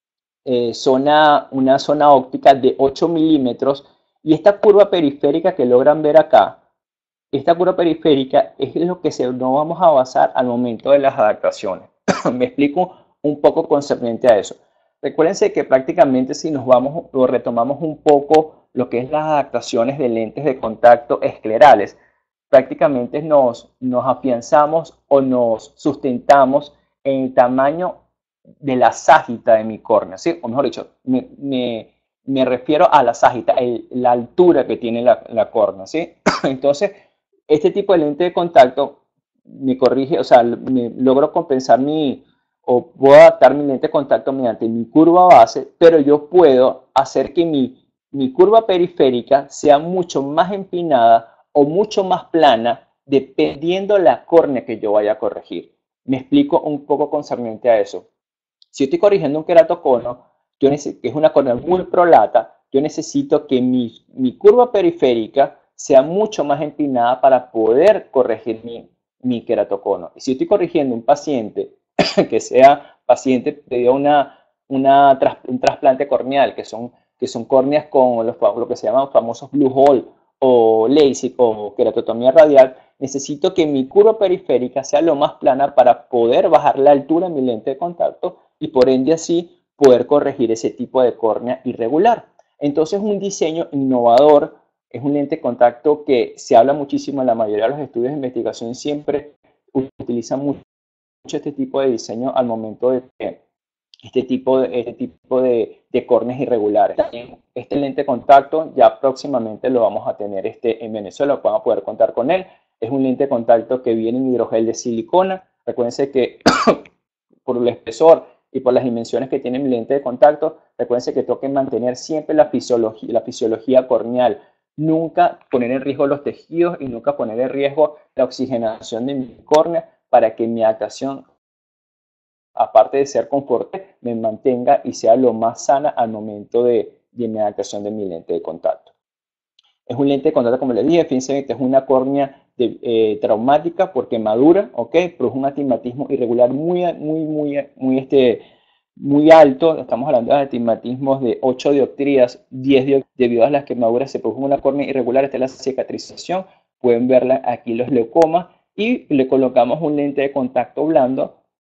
eh, zona, una zona óptica de ocho milímetros, y esta curva periférica que logran ver acá, esta curva periférica es lo que se, no vamos a basar al momento de las adaptaciones. Me explico un poco concerniente a eso. Recuérdense que prácticamente si nos vamos o retomamos un poco lo que es las adaptaciones de lentes de contacto esclerales, prácticamente nos, nos afianzamos o nos sustentamos en el tamaño de la ságita de mi córnea, ¿sí? O mejor dicho, me, me, me refiero a la ságita, el, la altura que tiene la, la córnea, ¿sí? Entonces, este tipo de lente de contacto me corrige, o sea, me logro compensar mi, o puedo adaptar mi lente de contacto mediante mi curva base, pero yo puedo hacer que mi, mi curva periférica sea mucho más empinada o mucho más plana, dependiendo la córnea que yo vaya a corregir. Me explico un poco concerniente a eso. Si yo estoy corrigiendo un queratocono, yo que es una córnea muy prolata, yo necesito que mi, mi curva periférica sea mucho más empinada para poder corregir mi, mi queratocono. Y si yo estoy corrigiendo un paciente que sea paciente debido a una, una, un trasplante corneal, que son, que son córneas con los, lo que se llaman famosos blue hole o LASIK o queratotomía radial, necesito que mi curva periférica sea lo más plana para poder bajar la altura de mi lente de contacto, y por ende así poder corregir ese tipo de córnea irregular. Entonces, un diseño innovador, es un lente de contacto que se habla muchísimo en la mayoría de los estudios de investigación, siempre utilizan mucho este tipo de diseño al momento de, este tipo de, este tipo de, de córneas irregulares. También este lente de contacto ya próximamente lo vamos a tener este, en Venezuela, van a poder contar con él. Es un lente de contacto que viene en hidrogel de silicona. Recuérdense que por el espesor y por las dimensiones que tiene mi lente de contacto, recuérdense que tengo que mantener siempre la fisiología, la fisiología corneal. Nunca poner en riesgo los tejidos y nunca poner en riesgo la oxigenación de mi córnea para que mi adaptación, aparte de ser confortable, me mantenga y sea lo más sana al momento de, de mi adaptación de mi lente de contacto. Es un lente de contacto, como les dije, fíjense que es una córnea de, eh, traumática por quemadura, ¿ok? Produce un astigmatismo irregular muy, muy, muy, muy, este, muy alto. Estamos hablando de astigmatismos de ocho dioptrías, diez dioptrías. Debido a las quemaduras se produce una córnea irregular. Esta es la cicatrización. Pueden verla aquí los leucomas. Y le colocamos un lente de contacto blando,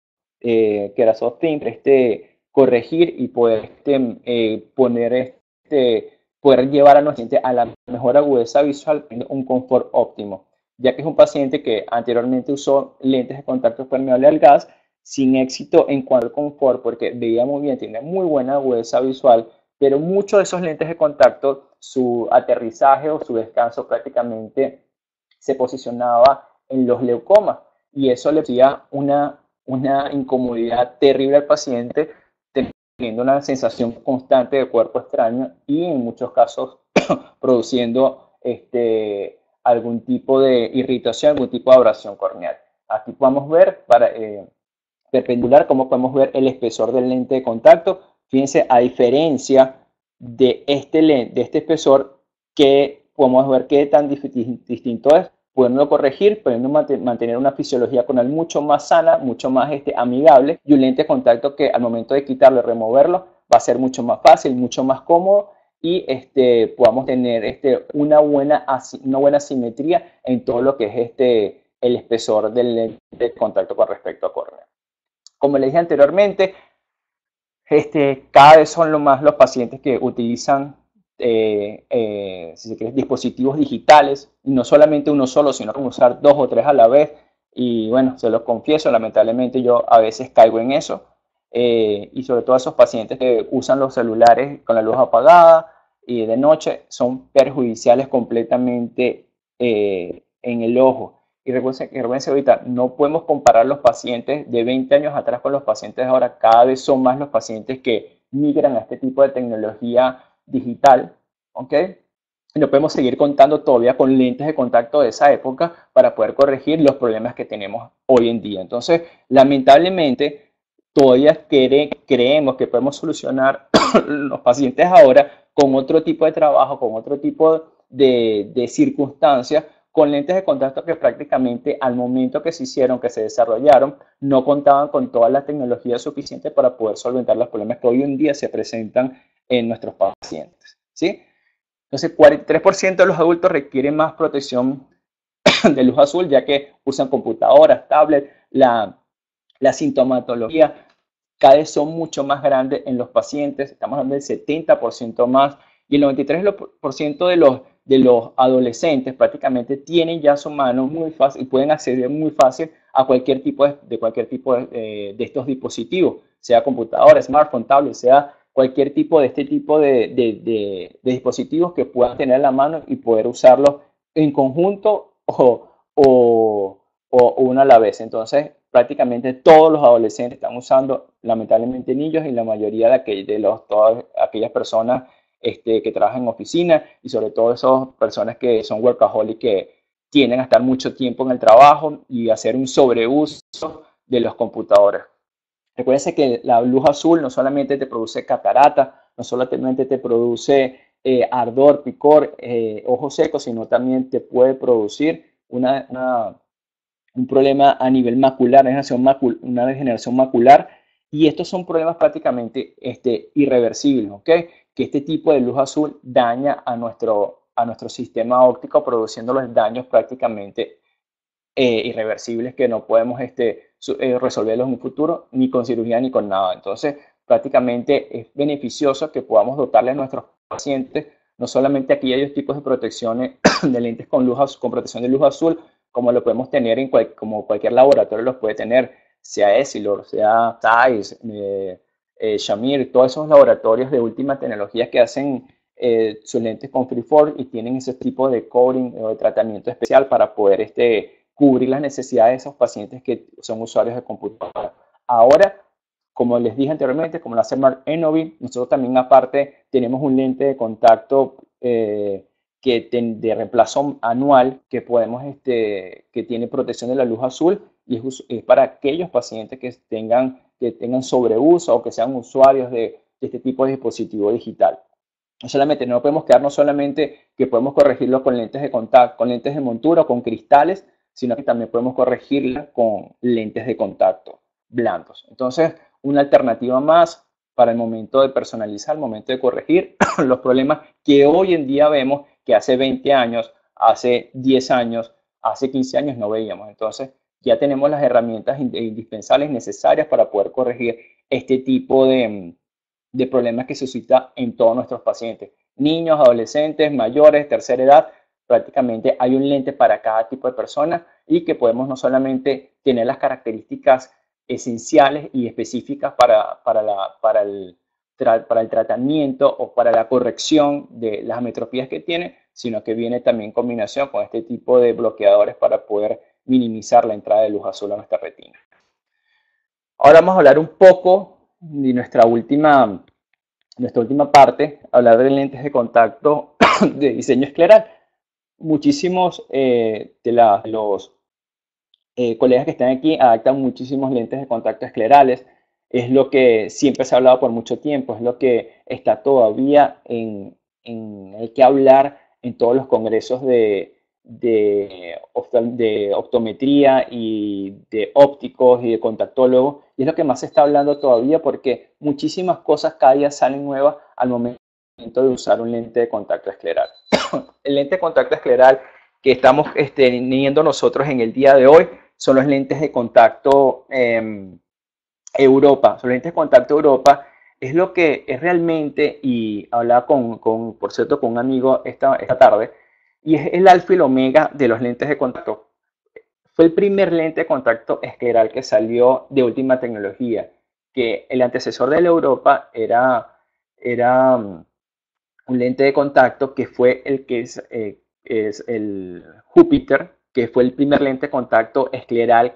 eh, que era soft tint, este, corregir y poder este, eh, poner este poder llevar a nuestro paciente a la mejor agudeza visual, un confort óptimo, ya que es un paciente que anteriormente usó lentes de contacto permeable al gas sin éxito en cuanto al confort, porque veía muy bien, tiene muy buena agudeza visual, pero muchos de esos lentes de contacto, su aterrizaje o su descanso prácticamente se posicionaba en los leucomas y eso le hacía una, una incomodidad terrible al paciente, teniendo una sensación constante de cuerpo extraño y en muchos casos produciendo este, algún tipo de irritación, algún tipo de abrasión corneal. Aquí podemos ver, para, eh, perpendicular, cómo podemos ver el espesor del lente de contacto. Fíjense, a diferencia de este, lente, de este espesor, que podemos ver qué tan distinto es, pudiendo corregir, pudiendo mantener una fisiología corneal mucho más sana, mucho más este, amigable, y un lente de contacto que al momento de quitarlo y removerlo va a ser mucho más fácil, mucho más cómodo, y este, podamos tener este, una, buena, una buena simetría en todo lo que es este, el espesor del lente de contacto con respecto a córnea. Como les dije anteriormente, este, cada vez son lo más los pacientes que utilizan eh, eh, si se quiere, dispositivos digitales, y no solamente uno solo, sino usar dos o tres a la vez. Y bueno, se los confieso, lamentablemente yo a veces caigo en eso. Eh, y sobre todo esos pacientes que usan los celulares con la luz apagada y de noche son perjudiciales completamente eh, en el ojo. Y recuerden ahorita, no podemos comparar los pacientes de veinte años atrás con los pacientes de ahora. Cada vez son más los pacientes que migran a este tipo de tecnología digital, ¿ok? Y no podemos seguir contando todavía con lentes de contacto de esa época para poder corregir los problemas que tenemos hoy en día. Entonces, lamentablemente, todavía cre creemos que podemos solucionar los pacientes ahora con otro tipo de trabajo, con otro tipo de, de circunstancias, con lentes de contacto que prácticamente al momento que se hicieron, que se desarrollaron, no contaban con toda la tecnología suficiente para poder solventar los problemas que hoy en día se presentan en nuestros pacientes, ¿sí? Entonces, cuarenta y tres por ciento de los adultos requieren más protección de luz azul, ya que usan computadoras, tablets, la, la sintomatología cada vez son mucho más grandes en los pacientes, estamos hablando del setenta por ciento más, y el noventa y tres por ciento de los, de los adolescentes prácticamente tienen ya su mano muy fácil y pueden acceder muy fácil a cualquier tipo de, de cualquier tipo de, eh, de estos dispositivos, sea computadora, smartphone, tablet, sea cualquier tipo de este tipo de, de, de, de dispositivos que puedan tener a la mano y poder usarlos en conjunto o, o, o una a la vez. Entonces, prácticamente todos los adolescentes están usando, lamentablemente, niños y la mayoría de, aquel, de los, todas aquellas personas este, que trabajan en oficina y sobre todo esas personas que son workaholic, que tienden a estar mucho tiempo en el trabajo y hacer un sobreuso de los computadores. Recuérdense que la luz azul no solamente te produce catarata, no solamente te produce eh, ardor, picor, eh, ojo seco, sino también te puede producir una, una, un problema a nivel macular, una degeneración, macul una degeneración macular, y estos son problemas prácticamente este, irreversibles, ¿ok? Que este tipo de luz azul daña a nuestro, a nuestro sistema óptico, produciendo los daños prácticamente eh, irreversibles que no podemos este, eh, resolverlos en un futuro, ni con cirugía ni con nada. Entonces, prácticamente es beneficioso que podamos dotarle a nuestros pacientes no solamente aquellos tipos de protecciones de lentes con, luz, con protección de luz azul, como lo podemos tener en cual, como cualquier laboratorio los puede tener, sea Essilor, sea Zeiss, eh, eh, Shamir, todos esos laboratorios de última tecnología que hacen eh, sus lentes con Freeform y tienen ese tipo de coding o de tratamiento especial para poder este, cubrir las necesidades de esos pacientes que son usuarios de computadora. Ahora, como les dije anteriormente, como lo hace Mark Enovi, nosotros también aparte tenemos un lente de contacto eh, que ten, de reemplazo anual que podemos, este, que tiene protección de la luz azul y es, es para aquellos pacientes que tengan, que tengan sobreuso o que sean usuarios de, de este tipo de dispositivo digital. No solamente, no podemos quedarnos solamente que podemos corregirlo con lentes de contacto, con lentes de montura o con cristales, sino que también podemos corregirla con lentes de contacto blandos. Entonces, una alternativa más para el momento de personalizar, el momento de corregir los problemas que hoy en día vemos que hace veinte años, hace diez años, hace quince años no veíamos. Entonces, ya tenemos las herramientas indispensables necesarias para poder corregir este tipo de, de problemas que se suscita en todos nuestros pacientes. Niños, adolescentes, mayores, tercera edad, prácticamente hay un lente para cada tipo de persona y que podemos no solamente tener las características esenciales y específicas para, para, la, para, el, para el tratamiento o para la corrección de las ametropías que tiene, sino que viene también en combinación con este tipo de bloqueadores para poder minimizar la entrada de luz azul a nuestra retina. Ahora vamos a hablar un poco de nuestra última, nuestra última parte, hablar de lentes de contacto de diseño escleral. Muchísimos eh, de, la, de los Eh, colegas que están aquí adaptan muchísimos lentes de contacto esclerales. Es lo que siempre se ha hablado por mucho tiempo, es lo que está todavía en, en el que hablar en todos los congresos de, de, de optometría y de ópticos y de contactólogos. Y es lo que más se está hablando todavía porque muchísimas cosas cada día salen nuevas al momento de usar un lente de contacto escleral. El lente de contacto escleral que estamos este, teniendo nosotros en el día de hoy son los lentes de contacto eh, Europa. Son lentes de contacto Europa es lo que es realmente, y hablaba con, con por cierto, con un amigo esta, esta tarde, y es el alfa y el omega de los lentes de contacto. Fue el primer lente de contacto escleral que salió de última tecnología, que el antecesor de la Europa era, era um, un lente de contacto que fue el que es, eh, es el Júpiter, que fue el primer lente de contacto escleral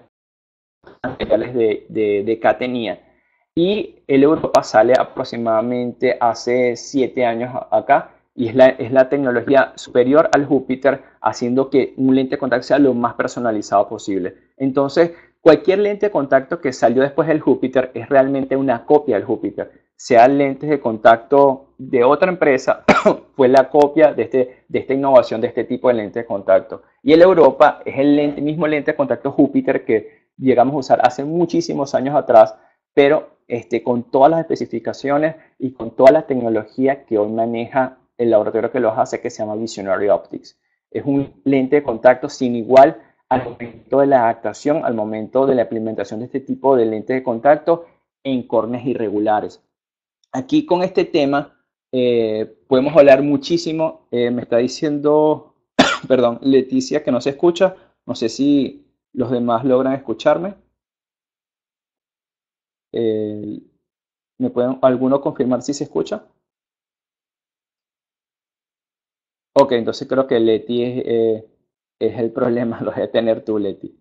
de, de, de K tenía. Y el Europa sale aproximadamente hace siete años acá y es la, es la tecnología superior al Júpiter, haciendo que un lente de contacto sea lo más personalizado posible. Entonces, cualquier lente de contacto que salió después del Júpiter es realmente una copia del Júpiter. Sea lentes de contacto de otra empresa, fue la copia de, este, de esta innovación de este tipo de lente de contacto. Y el Europa es el lente, mismo lente de contacto Júpiter que llegamos a usar hace muchísimos años atrás, pero este, con todas las especificaciones y con toda la tecnología que hoy maneja el laboratorio que los hace, que se llama Visionary Optics. Es un lente de contacto sin igual al momento de la adaptación, al momento de la implementación de este tipo de lentes de contacto en córneas irregulares. Aquí con este tema eh, podemos hablar muchísimo. Eh, me está diciendo, perdón, Leticia, que no se escucha. No sé si los demás logran escucharme. Eh, ¿Me pueden alguno confirmar si se escucha? Ok, entonces creo que Leti es, eh, es el problema, lo de tener tú, Leti.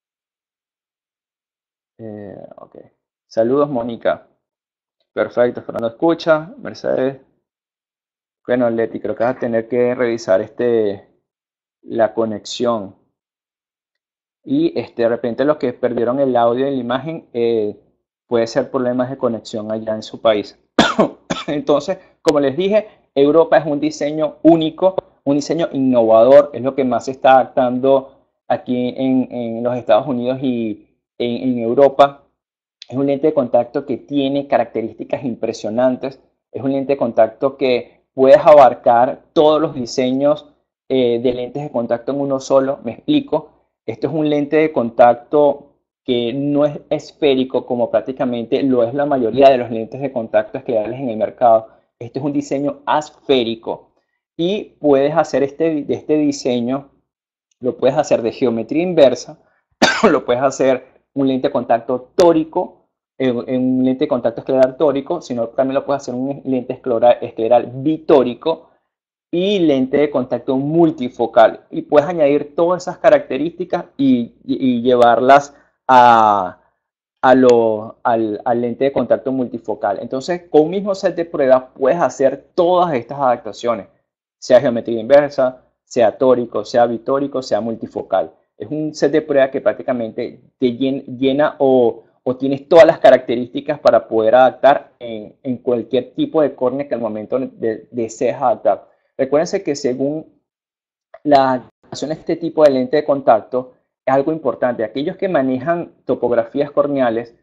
Eh, ok. Saludos, Mónica. Perfecto, Fernando escucha. Mercedes. Bueno, Leti, creo que vas a tener que revisar este, la conexión. Y este, de repente los que perdieron el audio y la imagen eh, puede ser problemas de conexión allá en su país. Entonces, como les dije, Europa es un diseño único, un diseño innovador, es lo que más se está adaptando aquí en, en los Estados Unidos y en, en Europa. Es un lente de contacto que tiene características impresionantes, es un lente de contacto que puedes abarcar todos los diseños eh, de lentes de contacto en uno solo. Me explico. Esto es un lente de contacto que no es esférico como prácticamente lo es la mayoría de los lentes de contacto esclerales en el mercado. Este es un diseño asférico y puedes hacer este, de este diseño, lo puedes hacer de geometría inversa, lo puedes hacer un lente de contacto tórico en, en un lente de contacto escleral tórico, sino también lo puedes hacer en un lente escleral, escleral bitórico y lente de contacto multifocal. Y puedes añadir todas esas características y, y, y llevarlas a, a lo, al, al lente de contacto multifocal. Entonces, con un mismo set de pruebas puedes hacer todas estas adaptaciones, sea geometría inversa, sea tórico, sea bitórico, sea multifocal. Es un set de pruebas que prácticamente te llena o, o tienes todas las características para poder adaptar en, en cualquier tipo de córnea que al momento de, desees adaptar. Recuérdense que según la adaptación de este tipo de lente de contacto, es algo importante. Aquellos que manejan topografías corneales,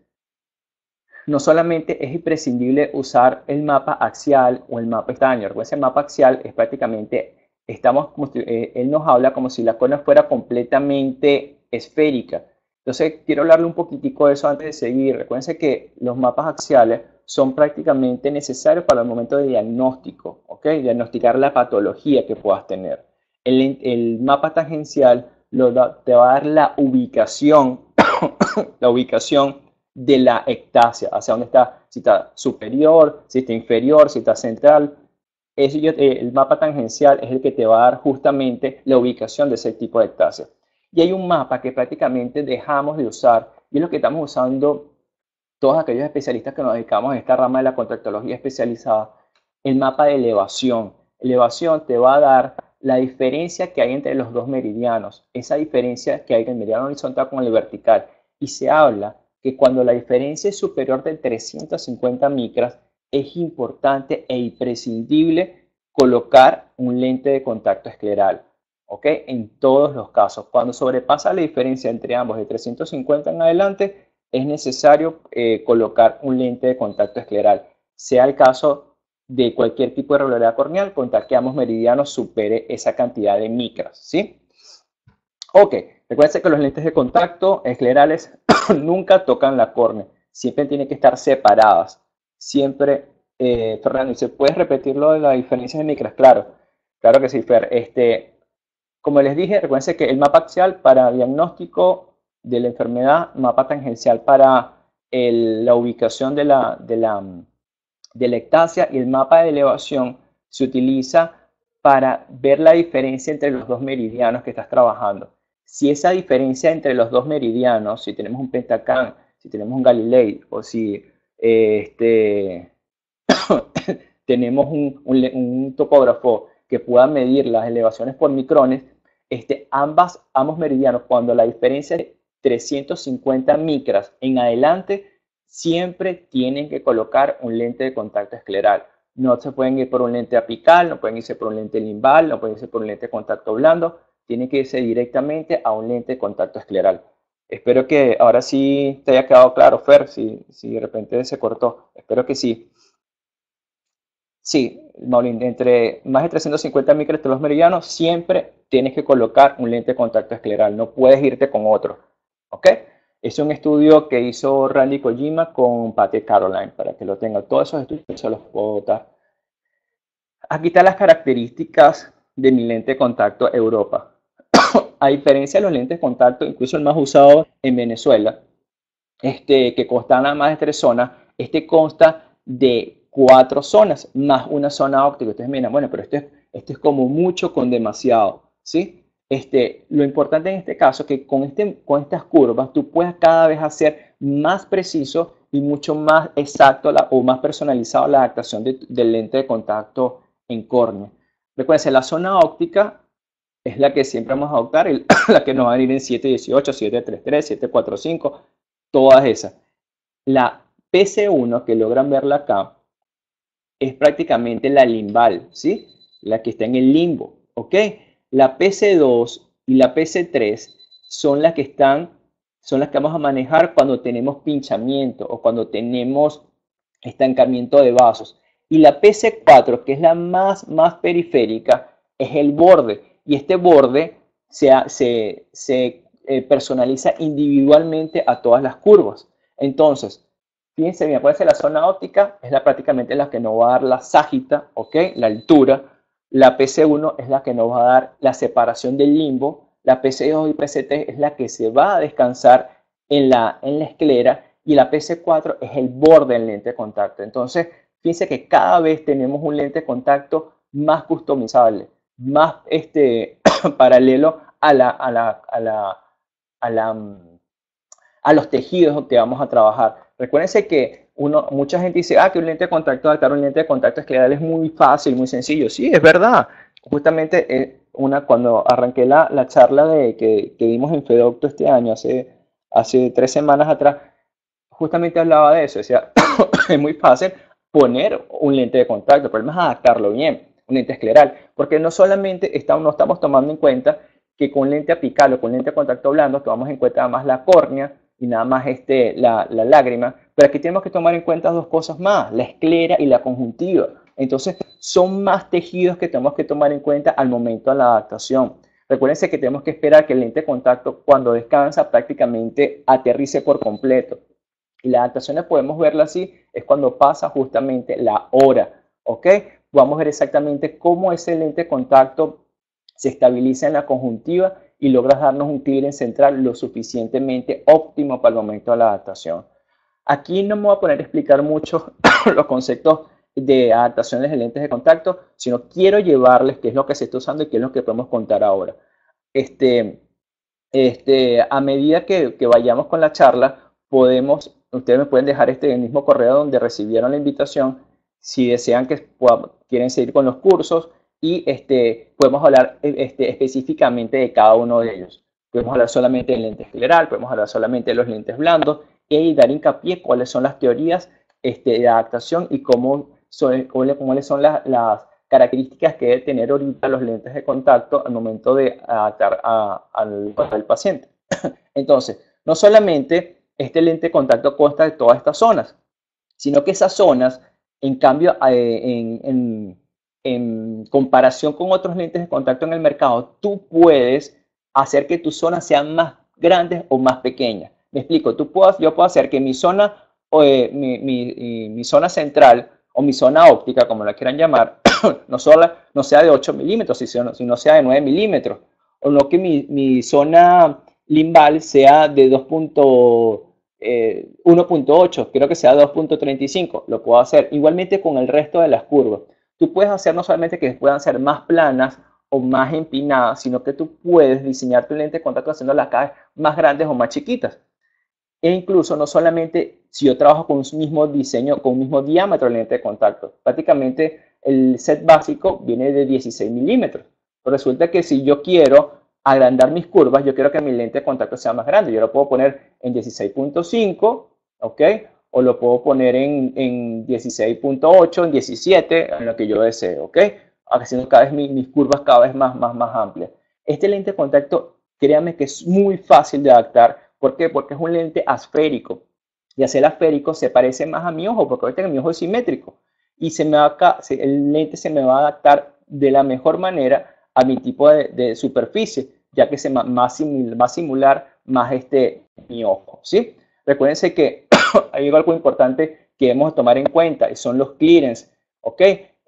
no solamente es imprescindible usar el mapa axial o el mapa estaño. Recuerden, el mapa axial es prácticamente, estamos, eh, él nos habla como si la córnea fuera completamente esférica. Entonces, quiero hablarle un poquitico de eso antes de seguir. Recuerden que los mapas axiales son prácticamente necesarios para el momento de diagnóstico, ¿ok? Diagnosticar la patología que puedas tener. El, el mapa tangencial lo da, te va a dar la ubicación, la ubicación de la ectasia, hacia dónde está, si está superior, si está inferior, si está central. Eso, el mapa tangencial es el que te va a dar justamente la ubicación de ese tipo de ectasia. Y hay un mapa que prácticamente dejamos de usar, y es lo que estamos usando todos aquellos especialistas que nos dedicamos a esta rama de la contactología especializada, el mapa de elevación. Elevación te va a dar la diferencia que hay entre los dos meridianos, esa diferencia que hay entre el meridiano horizontal con el vertical. Y se habla que cuando la diferencia es superior de trescientos cincuenta micras, es importante e imprescindible colocar un lente de contacto escleral, ¿ok? En todos los casos. Cuando sobrepasa la diferencia entre ambos de trescientos cincuenta en adelante, es necesario eh, colocar un lente de contacto escleral. Sea el caso de cualquier tipo de irregularidad corneal, contra que ambos meridianos supere esa cantidad de micras, ¿sí? Ok, recuerden que los lentes de contacto esclerales nunca tocan la córnea, siempre tienen que estar separadas. Siempre, eh, Fernando, ¿se puede repetir lo de la diferencia de micras? Claro, claro que sí, Fer. Este, como les dije, recuerden que el mapa axial para diagnóstico de la enfermedad, mapa tangencial para el, la ubicación de la, de, la, de la ectasia, y el mapa de elevación se utiliza para ver la diferencia entre los dos meridianos que estás trabajando. Si esa diferencia entre los dos meridianos, si tenemos un Pentacam, si tenemos un Galilei, o si eh, este, tenemos un, un, un topógrafo que pueda medir las elevaciones por micrones, este, ambas, ambos meridianos, cuando la diferencia es trescientos cincuenta micras en adelante, siempre tienen que colocar un lente de contacto escleral. No se pueden ir por un lente apical, no pueden irse por un lente limbal, no pueden irse por un lente de contacto blando, tienen que irse directamente a un lente de contacto escleral. Espero que ahora sí te haya quedado claro, Fer, si, si de repente se cortó. Espero que sí. Sí, Maulín, entre más de trescientos cincuenta micras de los meridianos, siempre tienes que colocar un lente de contacto escleral, no puedes irte con otro, ¿ok? Es un estudio que hizo Randy Kojima con Patty Caroline, para que lo tengan. Todos esos estudios se los puedo botar. Aquí están las características de mi lente de contacto Europa. A diferencia de los lentes de contacto, incluso el más usado en Venezuela, este, que consta nada más de tres zonas, este consta de cuatro zonas más una zona óptica. Ustedes miran, bueno, pero esto es, esto es como mucho con demasiado, ¿sí? Este, lo importante en este caso es que con, este, con estas curvas tú puedas cada vez hacer más preciso y mucho más exacto la, o más personalizado la adaptación de, del lente de contacto en córnea. Recuerden, la zona óptica es la que siempre vamos a adoptar, la que nos va a ir en siete dieciocho, siete treinta y tres, siete cuarenta y cinco, todas esas. La P C uno, que logran verla acá, es prácticamente la limbal, ¿sí? La que está en el limbo, ¿ok? La P C dos y la P C tres son las que están, son las que vamos a manejar cuando tenemos pinchamiento o cuando tenemos estancamiento de vasos. Y la P C cuatro, que es la más, más periférica, es el borde. Y este borde se, se, se eh, personaliza individualmente a todas las curvas. Entonces, fíjense bien, acuérdense, la zona óptica es la, prácticamente la que nos va a dar la ságita, ¿ok? La altura. La P C uno es la que nos va a dar la separación del limbo. La P C dos y P C tres es la que se va a descansar en la, en la esclera. y la P C cuatro es el borde del lente de contacto. Entonces, fíjense que cada vez tenemos un lente de contacto más customizable, más este, paralelo a la, a la, a la, a la, a los tejidos que vamos a trabajar. Recuérdense que uno, mucha gente dice, ah, que un lente de contacto, adaptar un lente de contacto escleral es muy fácil, muy sencillo. Sí, es verdad. Justamente eh, una, cuando arranqué la, la charla de, que, que dimos en Fedocto este año, hace, hace tres semanas atrás, justamente hablaba de eso. Decía, es muy fácil poner un lente de contacto, el problema es adaptarlo bien, un lente escleral, porque no solamente estamos, no estamos tomando en cuenta que con lente apical o con lente de contacto blando tomamos en cuenta nada más la córnea y nada más este, la, la lágrima, pero aquí tenemos que tomar en cuenta dos cosas más, la esclera y la conjuntiva. Entonces, son más tejidos que tenemos que tomar en cuenta al momento de la adaptación. Recuérdense que tenemos que esperar que el lente de contacto, cuando descansa, prácticamente aterrice por completo. Y las adaptaciones podemos verla así, es cuando pasa justamente la hora, ¿ok? Vamos a ver exactamente cómo ese lente de contacto se estabiliza en la conjuntiva y logra darnos un clearance central lo suficientemente óptimo para el momento de la adaptación. Aquí no me voy a poner a explicar mucho los conceptos de adaptaciones de lentes de contacto, sino quiero llevarles qué es lo que se está usando y qué es lo que podemos contar ahora. Este, este, a medida que, que vayamos con la charla, podemos, ustedes me pueden dejar este mismo correo donde recibieron la invitación, si desean que puedan, quieren seguir con los cursos, y este, podemos hablar este, específicamente de cada uno de ellos. Podemos hablar solamente del lente escleral, podemos hablar solamente de los lentes blandos y dar hincapié cuáles son las teorías este, de adaptación y cómo son, cuáles son las, las características que debe tener ahorita los lentes de contacto al momento de adaptar a, al, al paciente. Entonces, no solamente este lente de contacto consta de todas estas zonas, sino que esas zonas, en cambio, eh, en, en, en comparación con otros lentes de contacto en el mercado, tú puedes hacer que tus zonas sean más grandes o más pequeñas. Me explico, tú puedo, yo puedo hacer que mi zona, eh, mi, mi, mi zona central o mi zona óptica, como la quieran llamar, no, solo, no sea de ocho milímetros, sino, sino sea de nueve milímetros, o no que mi, mi zona limbal sea de dos punto uno punto ocho, creo que sea dos punto treinta y cinco, lo puedo hacer igualmente con el resto de las curvas. Tú puedes hacer no solamente que puedan ser más planas o más empinadas, sino que tú puedes diseñar tu lente de contacto haciéndolas cada vez más grandes o más chiquitas. E incluso no solamente si yo trabajo con un mismo diseño, con un mismo diámetro de lente de contacto. Prácticamente el set básico viene de dieciséis milímetros. Pero resulta que si yo quiero agrandar mis curvas, yo quiero que mi lente de contacto sea más grande. Yo lo puedo poner en dieciséis punto cinco, ¿ok? O lo puedo poner en, en dieciséis punto ocho, en diecisiete, en lo que yo desee, ¿ok? Haciendo cada vez mis, mis curvas cada vez más, más, más amplias. Este lente de contacto, créanme que es muy fácil de adaptar. ¿Por qué? Porque es un lente asférico. Y hacer el asférico se parece más a mi ojo, porque ahorita mi ojo es simétrico. Y se me va a, el lente se me va a adaptar de la mejor manera a mi tipo de, de superficie, ya que se va a simular, simular más este, mi ojo, ¿sí? Recuérdense que hay algo importante que debemos tomar en cuenta y son los clearance, ¿ok?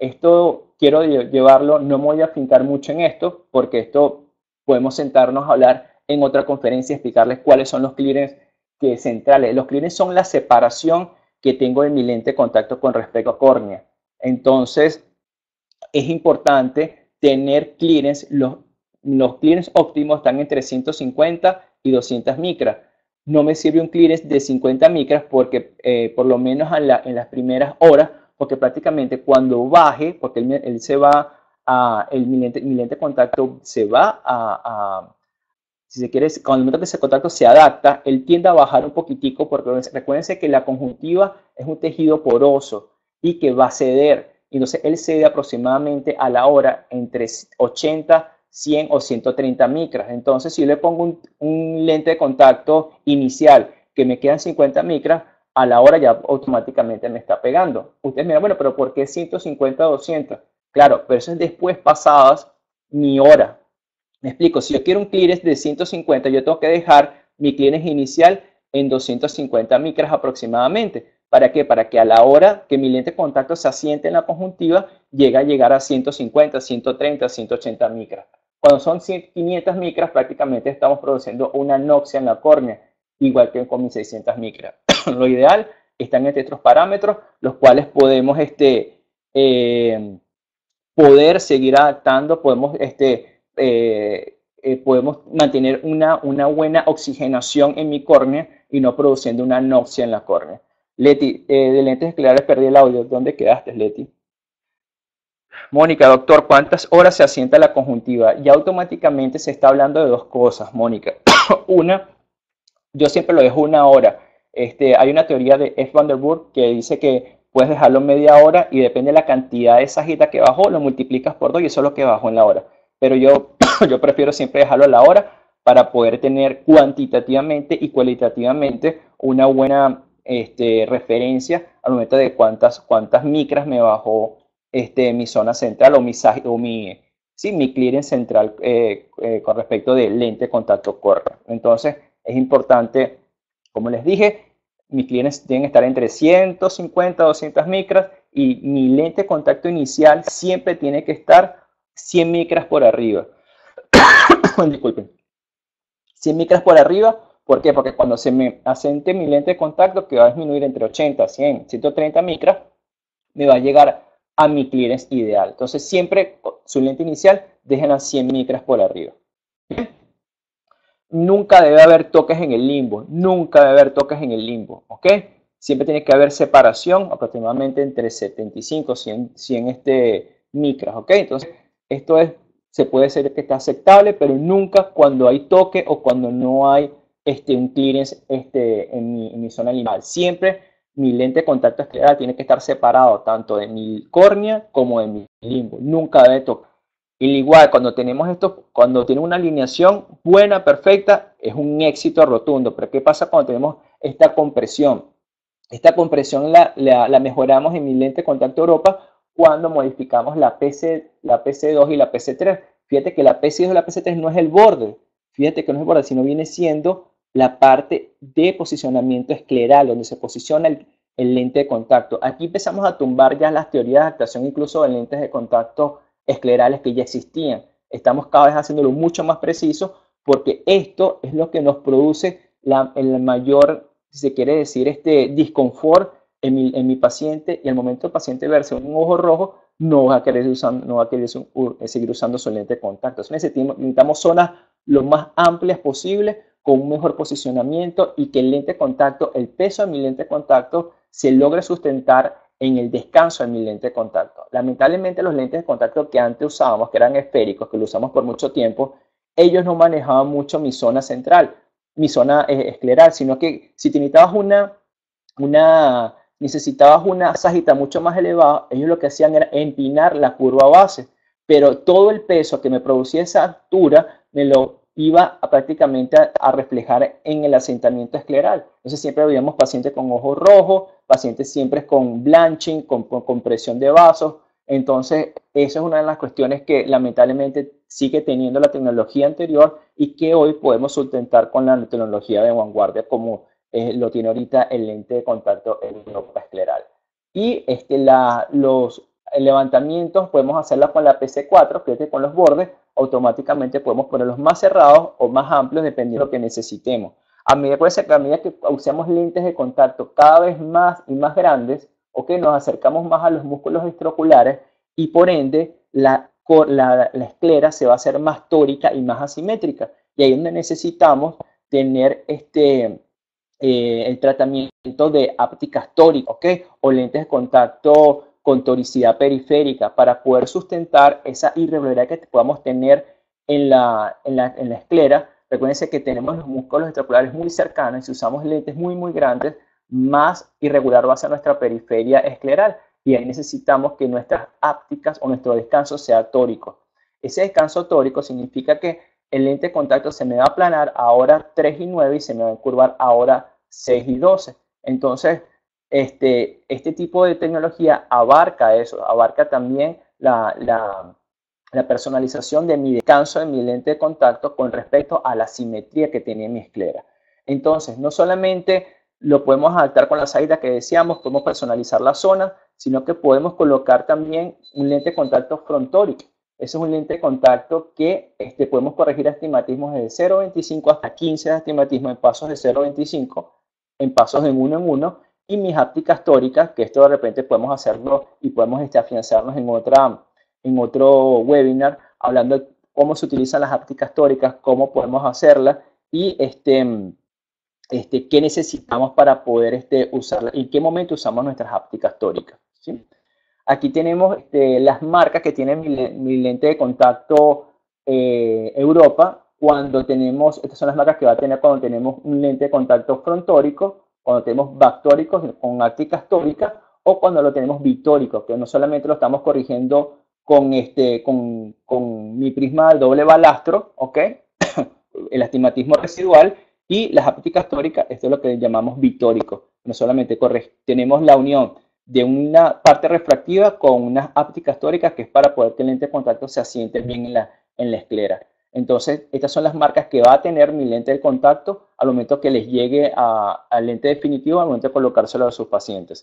Esto quiero llevarlo, no me voy a fincar mucho en esto, porque esto podemos sentarnos a hablar en otra conferencia y explicarles cuáles son los clearance que centrales. Los clearance son la separación que tengo de mi lente de contacto con respecto a córnea. Entonces, es importante tener clearance. Los, los clearance óptimos están entre ciento cincuenta y doscientas micras. No me sirve un clearance de cincuenta micras porque, eh, por lo menos en, la, en las primeras horas, porque prácticamente cuando baje, porque él, él se va a, el, mi, lente, mi lente de contacto se va a, a si se quiere, cuando el momento que ese contacto se adapta, él tiende a bajar un poquitico, porque recuérdense que la conjuntiva es un tejido poroso y que va a ceder. Entonces, él cede aproximadamente a la hora entre ochenta, cien o ciento treinta micras. Entonces, si yo le pongo un, un lente de contacto inicial que me quedan cincuenta micras, a la hora ya automáticamente me está pegando. Ustedes me dirán, bueno, pero ¿por qué ciento cincuenta, doscientos? Claro, pero eso es después pasadas mi hora. Me explico, si yo quiero un clearance de ciento cincuenta, yo tengo que dejar mi clearance inicial en doscientas cincuenta micras aproximadamente. ¿Para qué? Para que a la hora que mi lente de contacto se asiente en la conjuntiva, llegue a llegar a ciento cincuenta, ciento treinta, ciento ochenta micras. Cuando son quinientas micras, prácticamente estamos produciendo una anoxia en la córnea, igual que con mis seiscientas micras. lo ideal, están entre estos parámetros, los cuales podemos este, eh, poder seguir adaptando, podemos, este, eh, eh, podemos mantener una, una buena oxigenación en mi córnea y no produciendo una anoxia en la córnea. Leti, eh, de lentes esclerares perdí el audio. ¿Dónde quedaste, Leti? Mónica, doctor, ¿cuántas horas se asienta la conjuntiva? Ya automáticamente se está hablando de dos cosas, Mónica. Una, yo siempre lo dejo una hora. Este, hay una teoría de F. van der Burg que dice que puedes dejarlo media hora y depende de la cantidad de sajita que bajó, lo multiplicas por dos y eso es lo que bajó en la hora. Pero yo, yo prefiero siempre dejarlo a la hora para poder tener cuantitativamente y cualitativamente una buena este, referencia al momento de cuántas, cuántas micras me bajó este, mi zona central o mi, o mi, sí, mi clearance central eh, eh, con respecto de lente de contacto córnea. Entonces, es importante, como les dije, mis clientes deben estar entre ciento cincuenta a doscientas micras y mi lente de contacto inicial siempre tiene que estar cien micras por arriba. Disculpen. cien micras por arriba, ¿por qué? Porque cuando se me asente mi lente de contacto, que va a disminuir entre ochenta, cien, ciento treinta micras, me va a llegar a mi clearance ideal. Entonces, siempre su lente inicial, dejen a cien micras por arriba. Nunca debe haber toques en el limbo, nunca debe haber toques en el limbo, ¿ok? Siempre tiene que haber separación, aproximadamente entre setenta y cinco, cien, cien este, micras, ¿ok? Entonces, esto es, se puede ser que está aceptable, pero nunca cuando hay toque o cuando no hay este, un clearance este, en, mi, en mi zona limbal. Siempre mi lente de contacto escleral tiene que estar separado tanto de mi córnea como de mi limbo, nunca debe tocar. Y igual, cuando tenemos esto, cuando tiene una alineación buena, perfecta, es un éxito rotundo. Pero ¿qué pasa cuando tenemos esta compresión? Esta compresión la, la, la mejoramos en mi lente de contacto Europa cuando modificamos la P C, la P C dos y la P C tres. Fíjate que la P C dos y la P C tres no es el borde. Fíjate que no es el borde, sino viene siendo la parte de posicionamiento escleral, donde se posiciona el, el lente de contacto. Aquí empezamos a tumbar ya las teorías de adaptación, incluso de lentes de contacto esclerales que ya existían. Estamos cada vez haciéndolo mucho más preciso porque esto es lo que nos produce la, el mayor, si se quiere decir, este disconfort en mi, en mi paciente, y al momento del paciente verse un ojo rojo, no va a querer, usar, no va a querer seguir usando su lente de contacto. Entonces necesitamos, necesitamos zonas lo más amplias posible, con un mejor posicionamiento y que el lente de contacto, el peso de mi lente de contacto se logre sustentar en el descanso de mi lente de contacto. Lamentablemente los lentes de contacto que antes usábamos, que eran esféricos, que lo usamos por mucho tiempo, ellos no manejaban mucho mi zona central, mi zona eh, escleral, sino que si necesitabas una, una, necesitabas una sajita mucho más elevada, ellos lo que hacían era empinar la curva base, pero todo el peso que me producía esa altura me lo iba a, prácticamente a, a reflejar en el asentamiento escleral. Entonces siempre veíamos pacientes con ojos rojos, pacientes siempre con blanching, con, con compresión de vasos. Entonces esa es una de las cuestiones que lamentablemente sigue teniendo la tecnología anterior y que hoy podemos sustentar con la tecnología de vanguardia como eh, lo tiene ahorita el lente de contacto Europa escleral. Y este, la, los levantamientos podemos hacerlos con la P C cuatro, que es con los bordes, automáticamente podemos ponerlos más cerrados o más amplios dependiendo de lo que necesitemos. A medida, a medida que usemos lentes de contacto cada vez más y más grandes, okay, nos acercamos más a los músculos extraoculares y por ende la, la, la esclera se va a hacer más tórica y más asimétrica. Y ahí es donde necesitamos tener este, eh, el tratamiento de ápticas tóricas, ¿okay? O lentes de contacto con toricidad periférica para poder sustentar esa irregularidad que podamos tener en la, en la, en la esclera. Recuérdense que tenemos los músculos extraoculares muy cercanos y si usamos lentes muy muy grandes, más irregular va a ser nuestra periferia escleral y ahí necesitamos que nuestras ápticas o nuestro descanso sea tórico. Ese descanso tórico significa que el lente de contacto se me va a aplanar ahora tres y nueve y se me va a curvar ahora seis y doce. Entonces, Este, este tipo de tecnología abarca eso, abarca también la, la, la personalización de mi descanso de mi lente de contacto con respecto a la simetría que tiene mi esclera. Entonces, no solamente lo podemos adaptar con la salida que decíamos, podemos personalizar la zona, sino que podemos colocar también un lente de contacto frontórico. Ese es un lente de contacto que este, podemos corregir astigmatismos de cero punto veinticinco hasta quince de astigmatismo en pasos de cero punto veinticinco. en pasos de uno en uno, y mis ápticas tóricas, que esto de repente podemos hacerlo y podemos este, afianzarnos en, otra, en otro webinar, hablando de cómo se utilizan las ápticas tóricas, cómo podemos hacerlas y este, este, qué necesitamos para poder este, usarlas y en qué momento usamos nuestras ápticas tóricas, ¿sí? Aquí tenemos este, las marcas que tiene mi, mi lente de contacto eh, Europa. Cuando tenemos, estas son las marcas que va a tener cuando tenemos un lente de contacto frontórico, cuando tenemos bactóricos con ápticas tóricas, o cuando lo tenemos bitórico, que no solamente lo estamos corrigiendo con, este, con, con mi prisma de doble balastro, ¿ok? El astigmatismo residual, y las ápticas tóricas, esto es lo que llamamos bitórico. No solamente tenemos la unión de una parte refractiva con unas ápticas tóricas, que es para poder que el lente de contacto se asiente bien en la, en la esclera. Entonces, estas son las marcas que va a tener mi lente de contacto al momento que les llegue al lente definitivo, al momento de colocárselo a sus pacientes.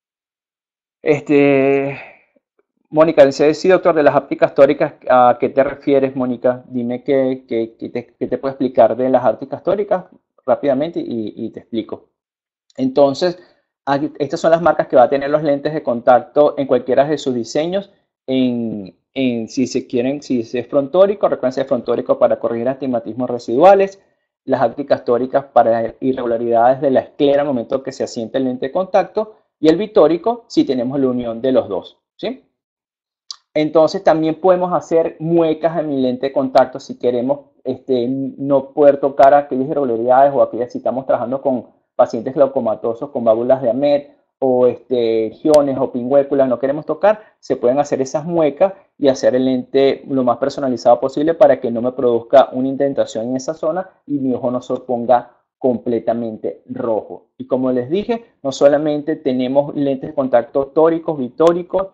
Este, Mónica, dice, sí, doctor, de las ápticas tóricas, ¿a qué te refieres, Mónica? Dime qué, qué, qué, te, qué te puedo explicar de las ápticas tóricas rápidamente y, y te explico. Entonces, aquí, estas son las marcas que va a tener los lentes de contacto en cualquiera de sus diseños. En, en, si se quieren, si es frontórico, recuerden que es frontórico para corregir astigmatismos residuales, las ápticas tóricas para irregularidades de la esclera al momento que se asienta el lente de contacto, y el bitórico si tenemos la unión de los dos, ¿sí? Entonces también podemos hacer muecas en mi lente de contacto si queremos este, no poder tocar aquellas irregularidades o aquellas si estamos trabajando con pacientes glaucomatosos con válvulas de Ahmed o este, giones o pingüéculas, no queremos tocar, se pueden hacer esas muecas y hacer el lente lo más personalizado posible para que no me produzca una indentación en esa zona y mi ojo no se ponga completamente rojo. Y como les dije, no solamente tenemos lentes de contacto tóricos, bitóricos,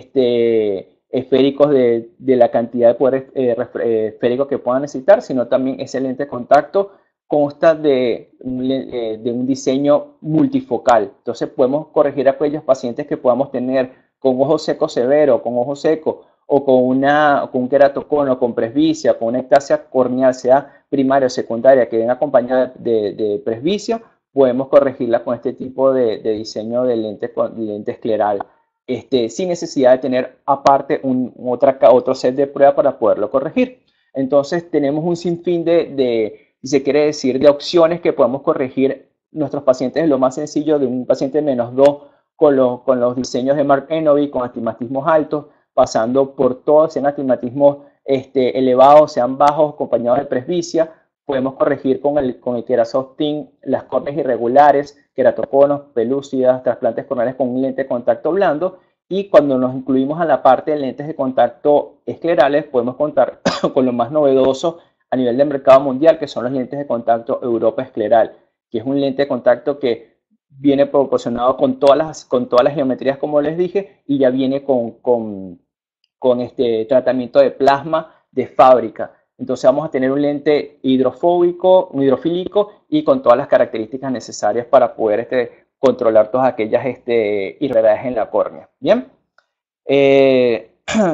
este, esféricos de, de la cantidad de poder eh, esférico que puedan necesitar, sino también ese lente de contacto consta de, de un diseño multifocal. Entonces podemos corregir a aquellos pacientes que podamos tener con ojo seco severo, con ojo seco, o con, una, con un queratocono, con presbicia, con una ectasia corneal, sea primaria o secundaria, que venga acompañada de, de presbicia, podemos corregirla con este tipo de, de diseño de lente, de lente escleral. Este, sin necesidad de tener aparte un, otra, otro set de pruebas para poderlo corregir. Entonces tenemos un sinfín de, de, se quiere decir, de opciones que podemos corregir nuestros pacientes. Es lo más sencillo de un paciente menos dos con, lo, con los diseños de Mark Enovy, con astigmatismos altos, pasando por todos, sean astigmatismos este, elevados, sean bajos, acompañados de presbicia. Podemos corregir con el, con el Kerasoftin las córneas irregulares, queratoconos, pelúcidas, trasplantes corneales con un lente de contacto blando. Y cuando nos incluimos a la parte de lentes de contacto esclerales, podemos contar con lo más novedoso a nivel del mercado mundial, que son los lentes de contacto Europa escleral, que es un lente de contacto que viene proporcionado con todas las, con todas las geometrías, como les dije, y ya viene con, con, con este tratamiento de plasma de fábrica. Entonces vamos a tener un lente hidrofóbico, un hidrofílico y con todas las características necesarias para poder este, controlar todas aquellas este, irregularidades en la córnea. Bien. Eh,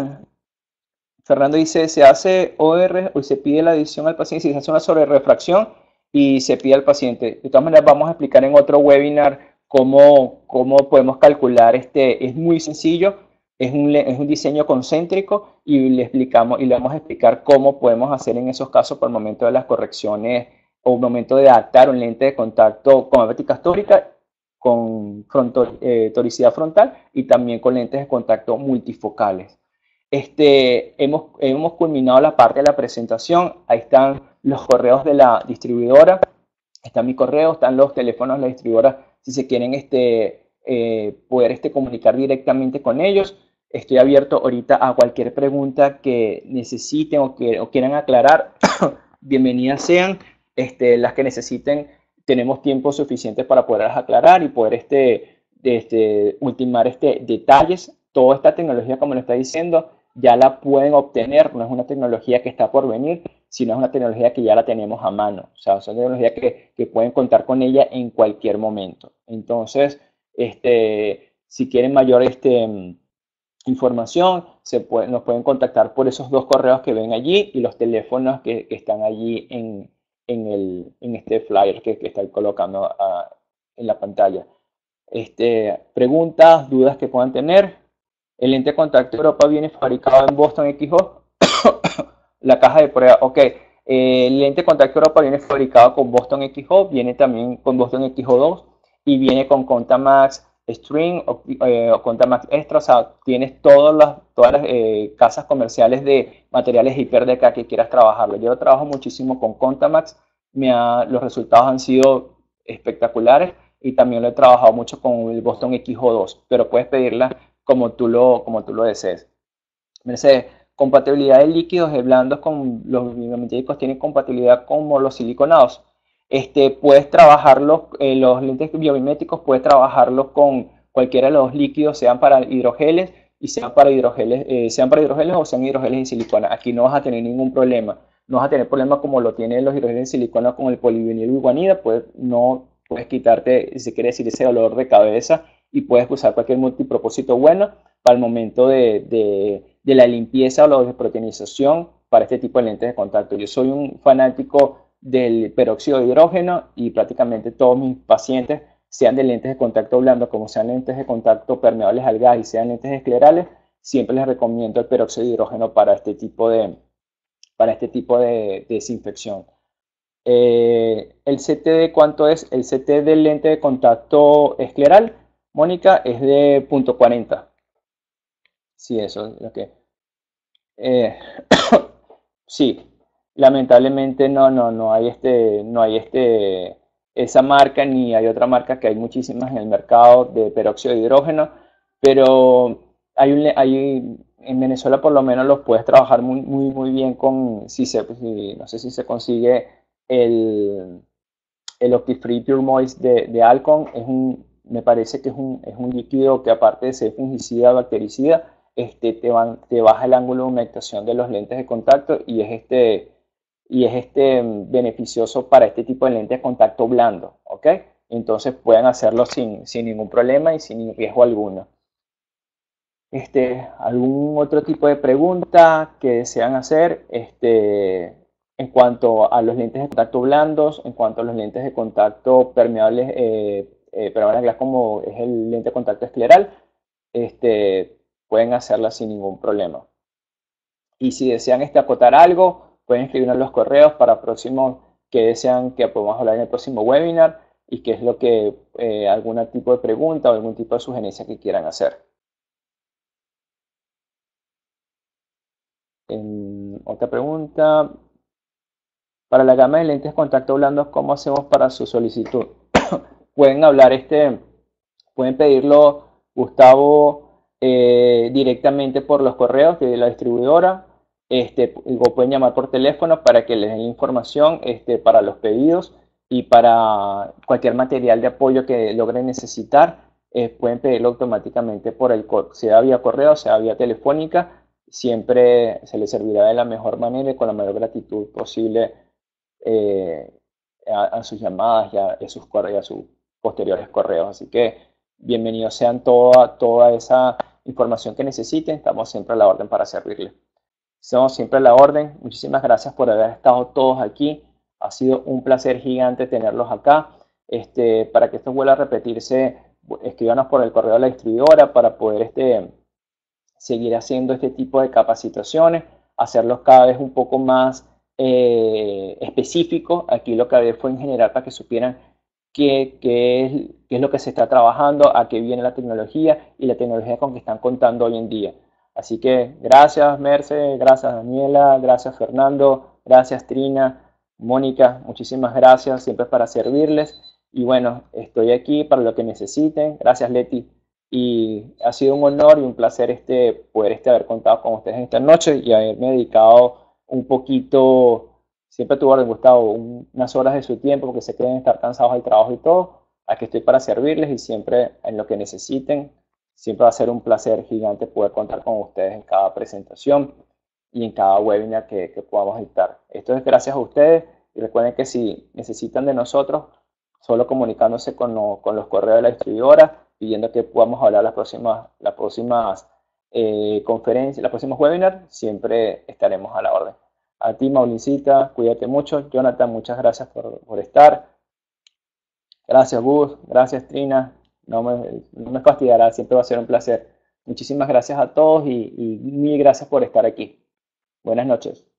Fernando dice, se hace O R o se pide la adición al paciente, si se hace una sobrerefracción y se pide al paciente. De todas maneras vamos a explicar en otro webinar cómo, cómo podemos calcular este, es muy sencillo. Es un, es un diseño concéntrico y le explicamos y le vamos a explicar cómo podemos hacer en esos casos por el momento de las correcciones o el momento de adaptar un lente de contacto con ópticas tóricas, con fronto, eh, toricidad frontal y también con lentes de contacto multifocales. Este, hemos, hemos culminado la parte de la presentación. Ahí están los correos de la distribuidora. Está mi correo, están los teléfonos de la distribuidora si se quieren este, eh, poder este, comunicar directamente con ellos. Estoy abierto ahorita a cualquier pregunta que necesiten o, que, o quieran aclarar. Bienvenidas sean. Este, las que necesiten, tenemos tiempo suficiente para poderlas aclarar y poder este, este, ultimar este, detalles. Toda esta tecnología, como lo está diciendo, ya la pueden obtener. No es una tecnología que está por venir, sino es una tecnología que ya la tenemos a mano. O sea, es una tecnología que, que pueden contar con ella en cualquier momento. Entonces, este, si quieren mayor este, información, se puede, nos pueden contactar por esos dos correos que ven allí y los teléfonos que, que están allí en, en, el, en este flyer que, que estoy colocando a, en la pantalla. Este, preguntas, dudas que puedan tener. El lente de contacto Europa viene fabricado en Boston X O. La caja de prueba, ok. Eh, el lente de contacto Europa viene fabricado con Boston X O, viene también con Boston X O dos y viene con Contamax String o, eh, o Contamax Extra. O sea, tienes todas las, todas las eh, casas comerciales de materiales hiper D K que quieras trabajarlo. Yo trabajo muchísimo con Contamax, me ha, los resultados han sido espectaculares y también lo he trabajado mucho con el Boston X O dos, pero puedes pedirla como tú lo, como tú lo desees. Mercedes, compatibilidad de líquidos de blandos con los biomiméticos tienen compatibilidad con los siliconados. Este, puedes trabajarlos, eh, los lentes biomiméticos, puedes trabajarlos con cualquiera de los líquidos, sean para hidrogeles y sean para hidrogeles, eh, sean para hidrogeles o sean hidrogeles en silicona. Aquí no vas a tener ningún problema. No vas a tener problema como lo tienen los hidrogeles en silicona con el polivinilguanida. Pues no puedes quitarte, si quieres decir, ese dolor de cabeza y puedes usar cualquier multipropósito bueno para el momento de, de, de la limpieza o la desproteinización para este tipo de lentes de contacto. Yo soy un fanático del peróxido de hidrógeno y prácticamente todos mis pacientes, sean de lentes de contacto blando como sean lentes de contacto permeables al gas y sean lentes esclerales, siempre les recomiendo el peróxido de hidrógeno para este tipo de, para este tipo de, de desinfección. Eh, el C T de ¿cuánto es? El C T del lente de contacto escleral, Mónica, es de punto cuarenta. Sí, eso es lo que... Eh, sí, lamentablemente no, no, no hay este, no hay este, esa marca ni hay otra marca que hay muchísimas en el mercado de peróxido de hidrógeno, pero hay un, hay, en Venezuela por lo menos los puedes trabajar muy, muy, muy bien con, si se, si, no sé si se consigue el, el Optifree Pure Moist de, de Alcon, es un, me parece que es un, es un líquido que aparte de ser fungicida, bactericida, este, te, van, te baja el ángulo de humectación de los lentes de contacto y es este, y es este beneficioso para este tipo de lentes de contacto blando, ¿ok? Entonces pueden hacerlo sin, sin ningún problema y sin riesgo alguno. Este, ¿algún otro tipo de pregunta que desean hacer este, en cuanto a los lentes de contacto blandos, en cuanto a los lentes de contacto permeables, eh, eh, permeables a glass como es el lente de contacto escleral? Este, pueden hacerla sin ningún problema. Y si desean este, acotar algo, pueden escribirnos en los correos para próximos que desean que podamos hablar en el próximo webinar y qué es lo que, eh, algún tipo de pregunta o algún tipo de sugerencia que quieran hacer. En otra pregunta, para la gama de lentes contacto blandos, ¿cómo hacemos para su solicitud? Pueden hablar, este, pueden pedirlo, Gustavo, eh, directamente por los correos de la distribuidora, este, o pueden llamar por teléfono para que les den información este, para los pedidos y para cualquier material de apoyo que logren necesitar, eh, pueden pedirlo automáticamente por el, sea vía correo, sea vía telefónica. Siempre se les servirá de la mejor manera y con la mayor gratitud posible eh, a, a, sus llamadas y a, a, sus, y a sus posteriores correos. Así que bienvenidos sean toda, toda esa información que necesiten. Estamos siempre a la orden para servirles. Estamos siempre a la orden. Muchísimas gracias por haber estado todos aquí. Ha sido un placer gigante tenerlos acá. Este, para que esto vuelva a repetirse, escríbanos por el correo de la distribuidora para poder este, seguir haciendo este tipo de capacitaciones, hacerlos cada vez un poco más eh, específicos. Aquí lo que haré fue en general para que supieran qué, qué, es, qué es lo que se está trabajando, a qué viene la tecnología y la tecnología con que están contando hoy en día. Así que gracias Merce, gracias Daniela, gracias Fernando, gracias Trina, Mónica, muchísimas gracias, siempre para servirles. Y bueno, estoy aquí para lo que necesiten. Gracias Leti. Y ha sido un honor y un placer este, poder este, haber contado con ustedes esta noche y haberme dedicado un poquito, siempre tuve orden, Gustavo, un, unas horas de su tiempo, porque sé que deben estar cansados del trabajo y todo. Aquí estoy para servirles y siempre en lo que necesiten. Siempre va a ser un placer gigante poder contar con ustedes en cada presentación y en cada webinar que, que podamos dictar. Esto es gracias a ustedes y recuerden que si necesitan de nosotros, solo comunicándose con, lo, con los correos de la distribuidora, pidiendo que podamos hablar las próximas, las próximas eh, conferencias, los próximos webinars, siempre estaremos a la orden. A ti, Maulincita, cuídate mucho. Jonathan, muchas gracias por, por estar. Gracias, Gus. Gracias, Trina. No me, no me fastidiará, siempre va a ser un placer. Muchísimas gracias a todos y, y mil gracias por estar aquí. Buenas noches.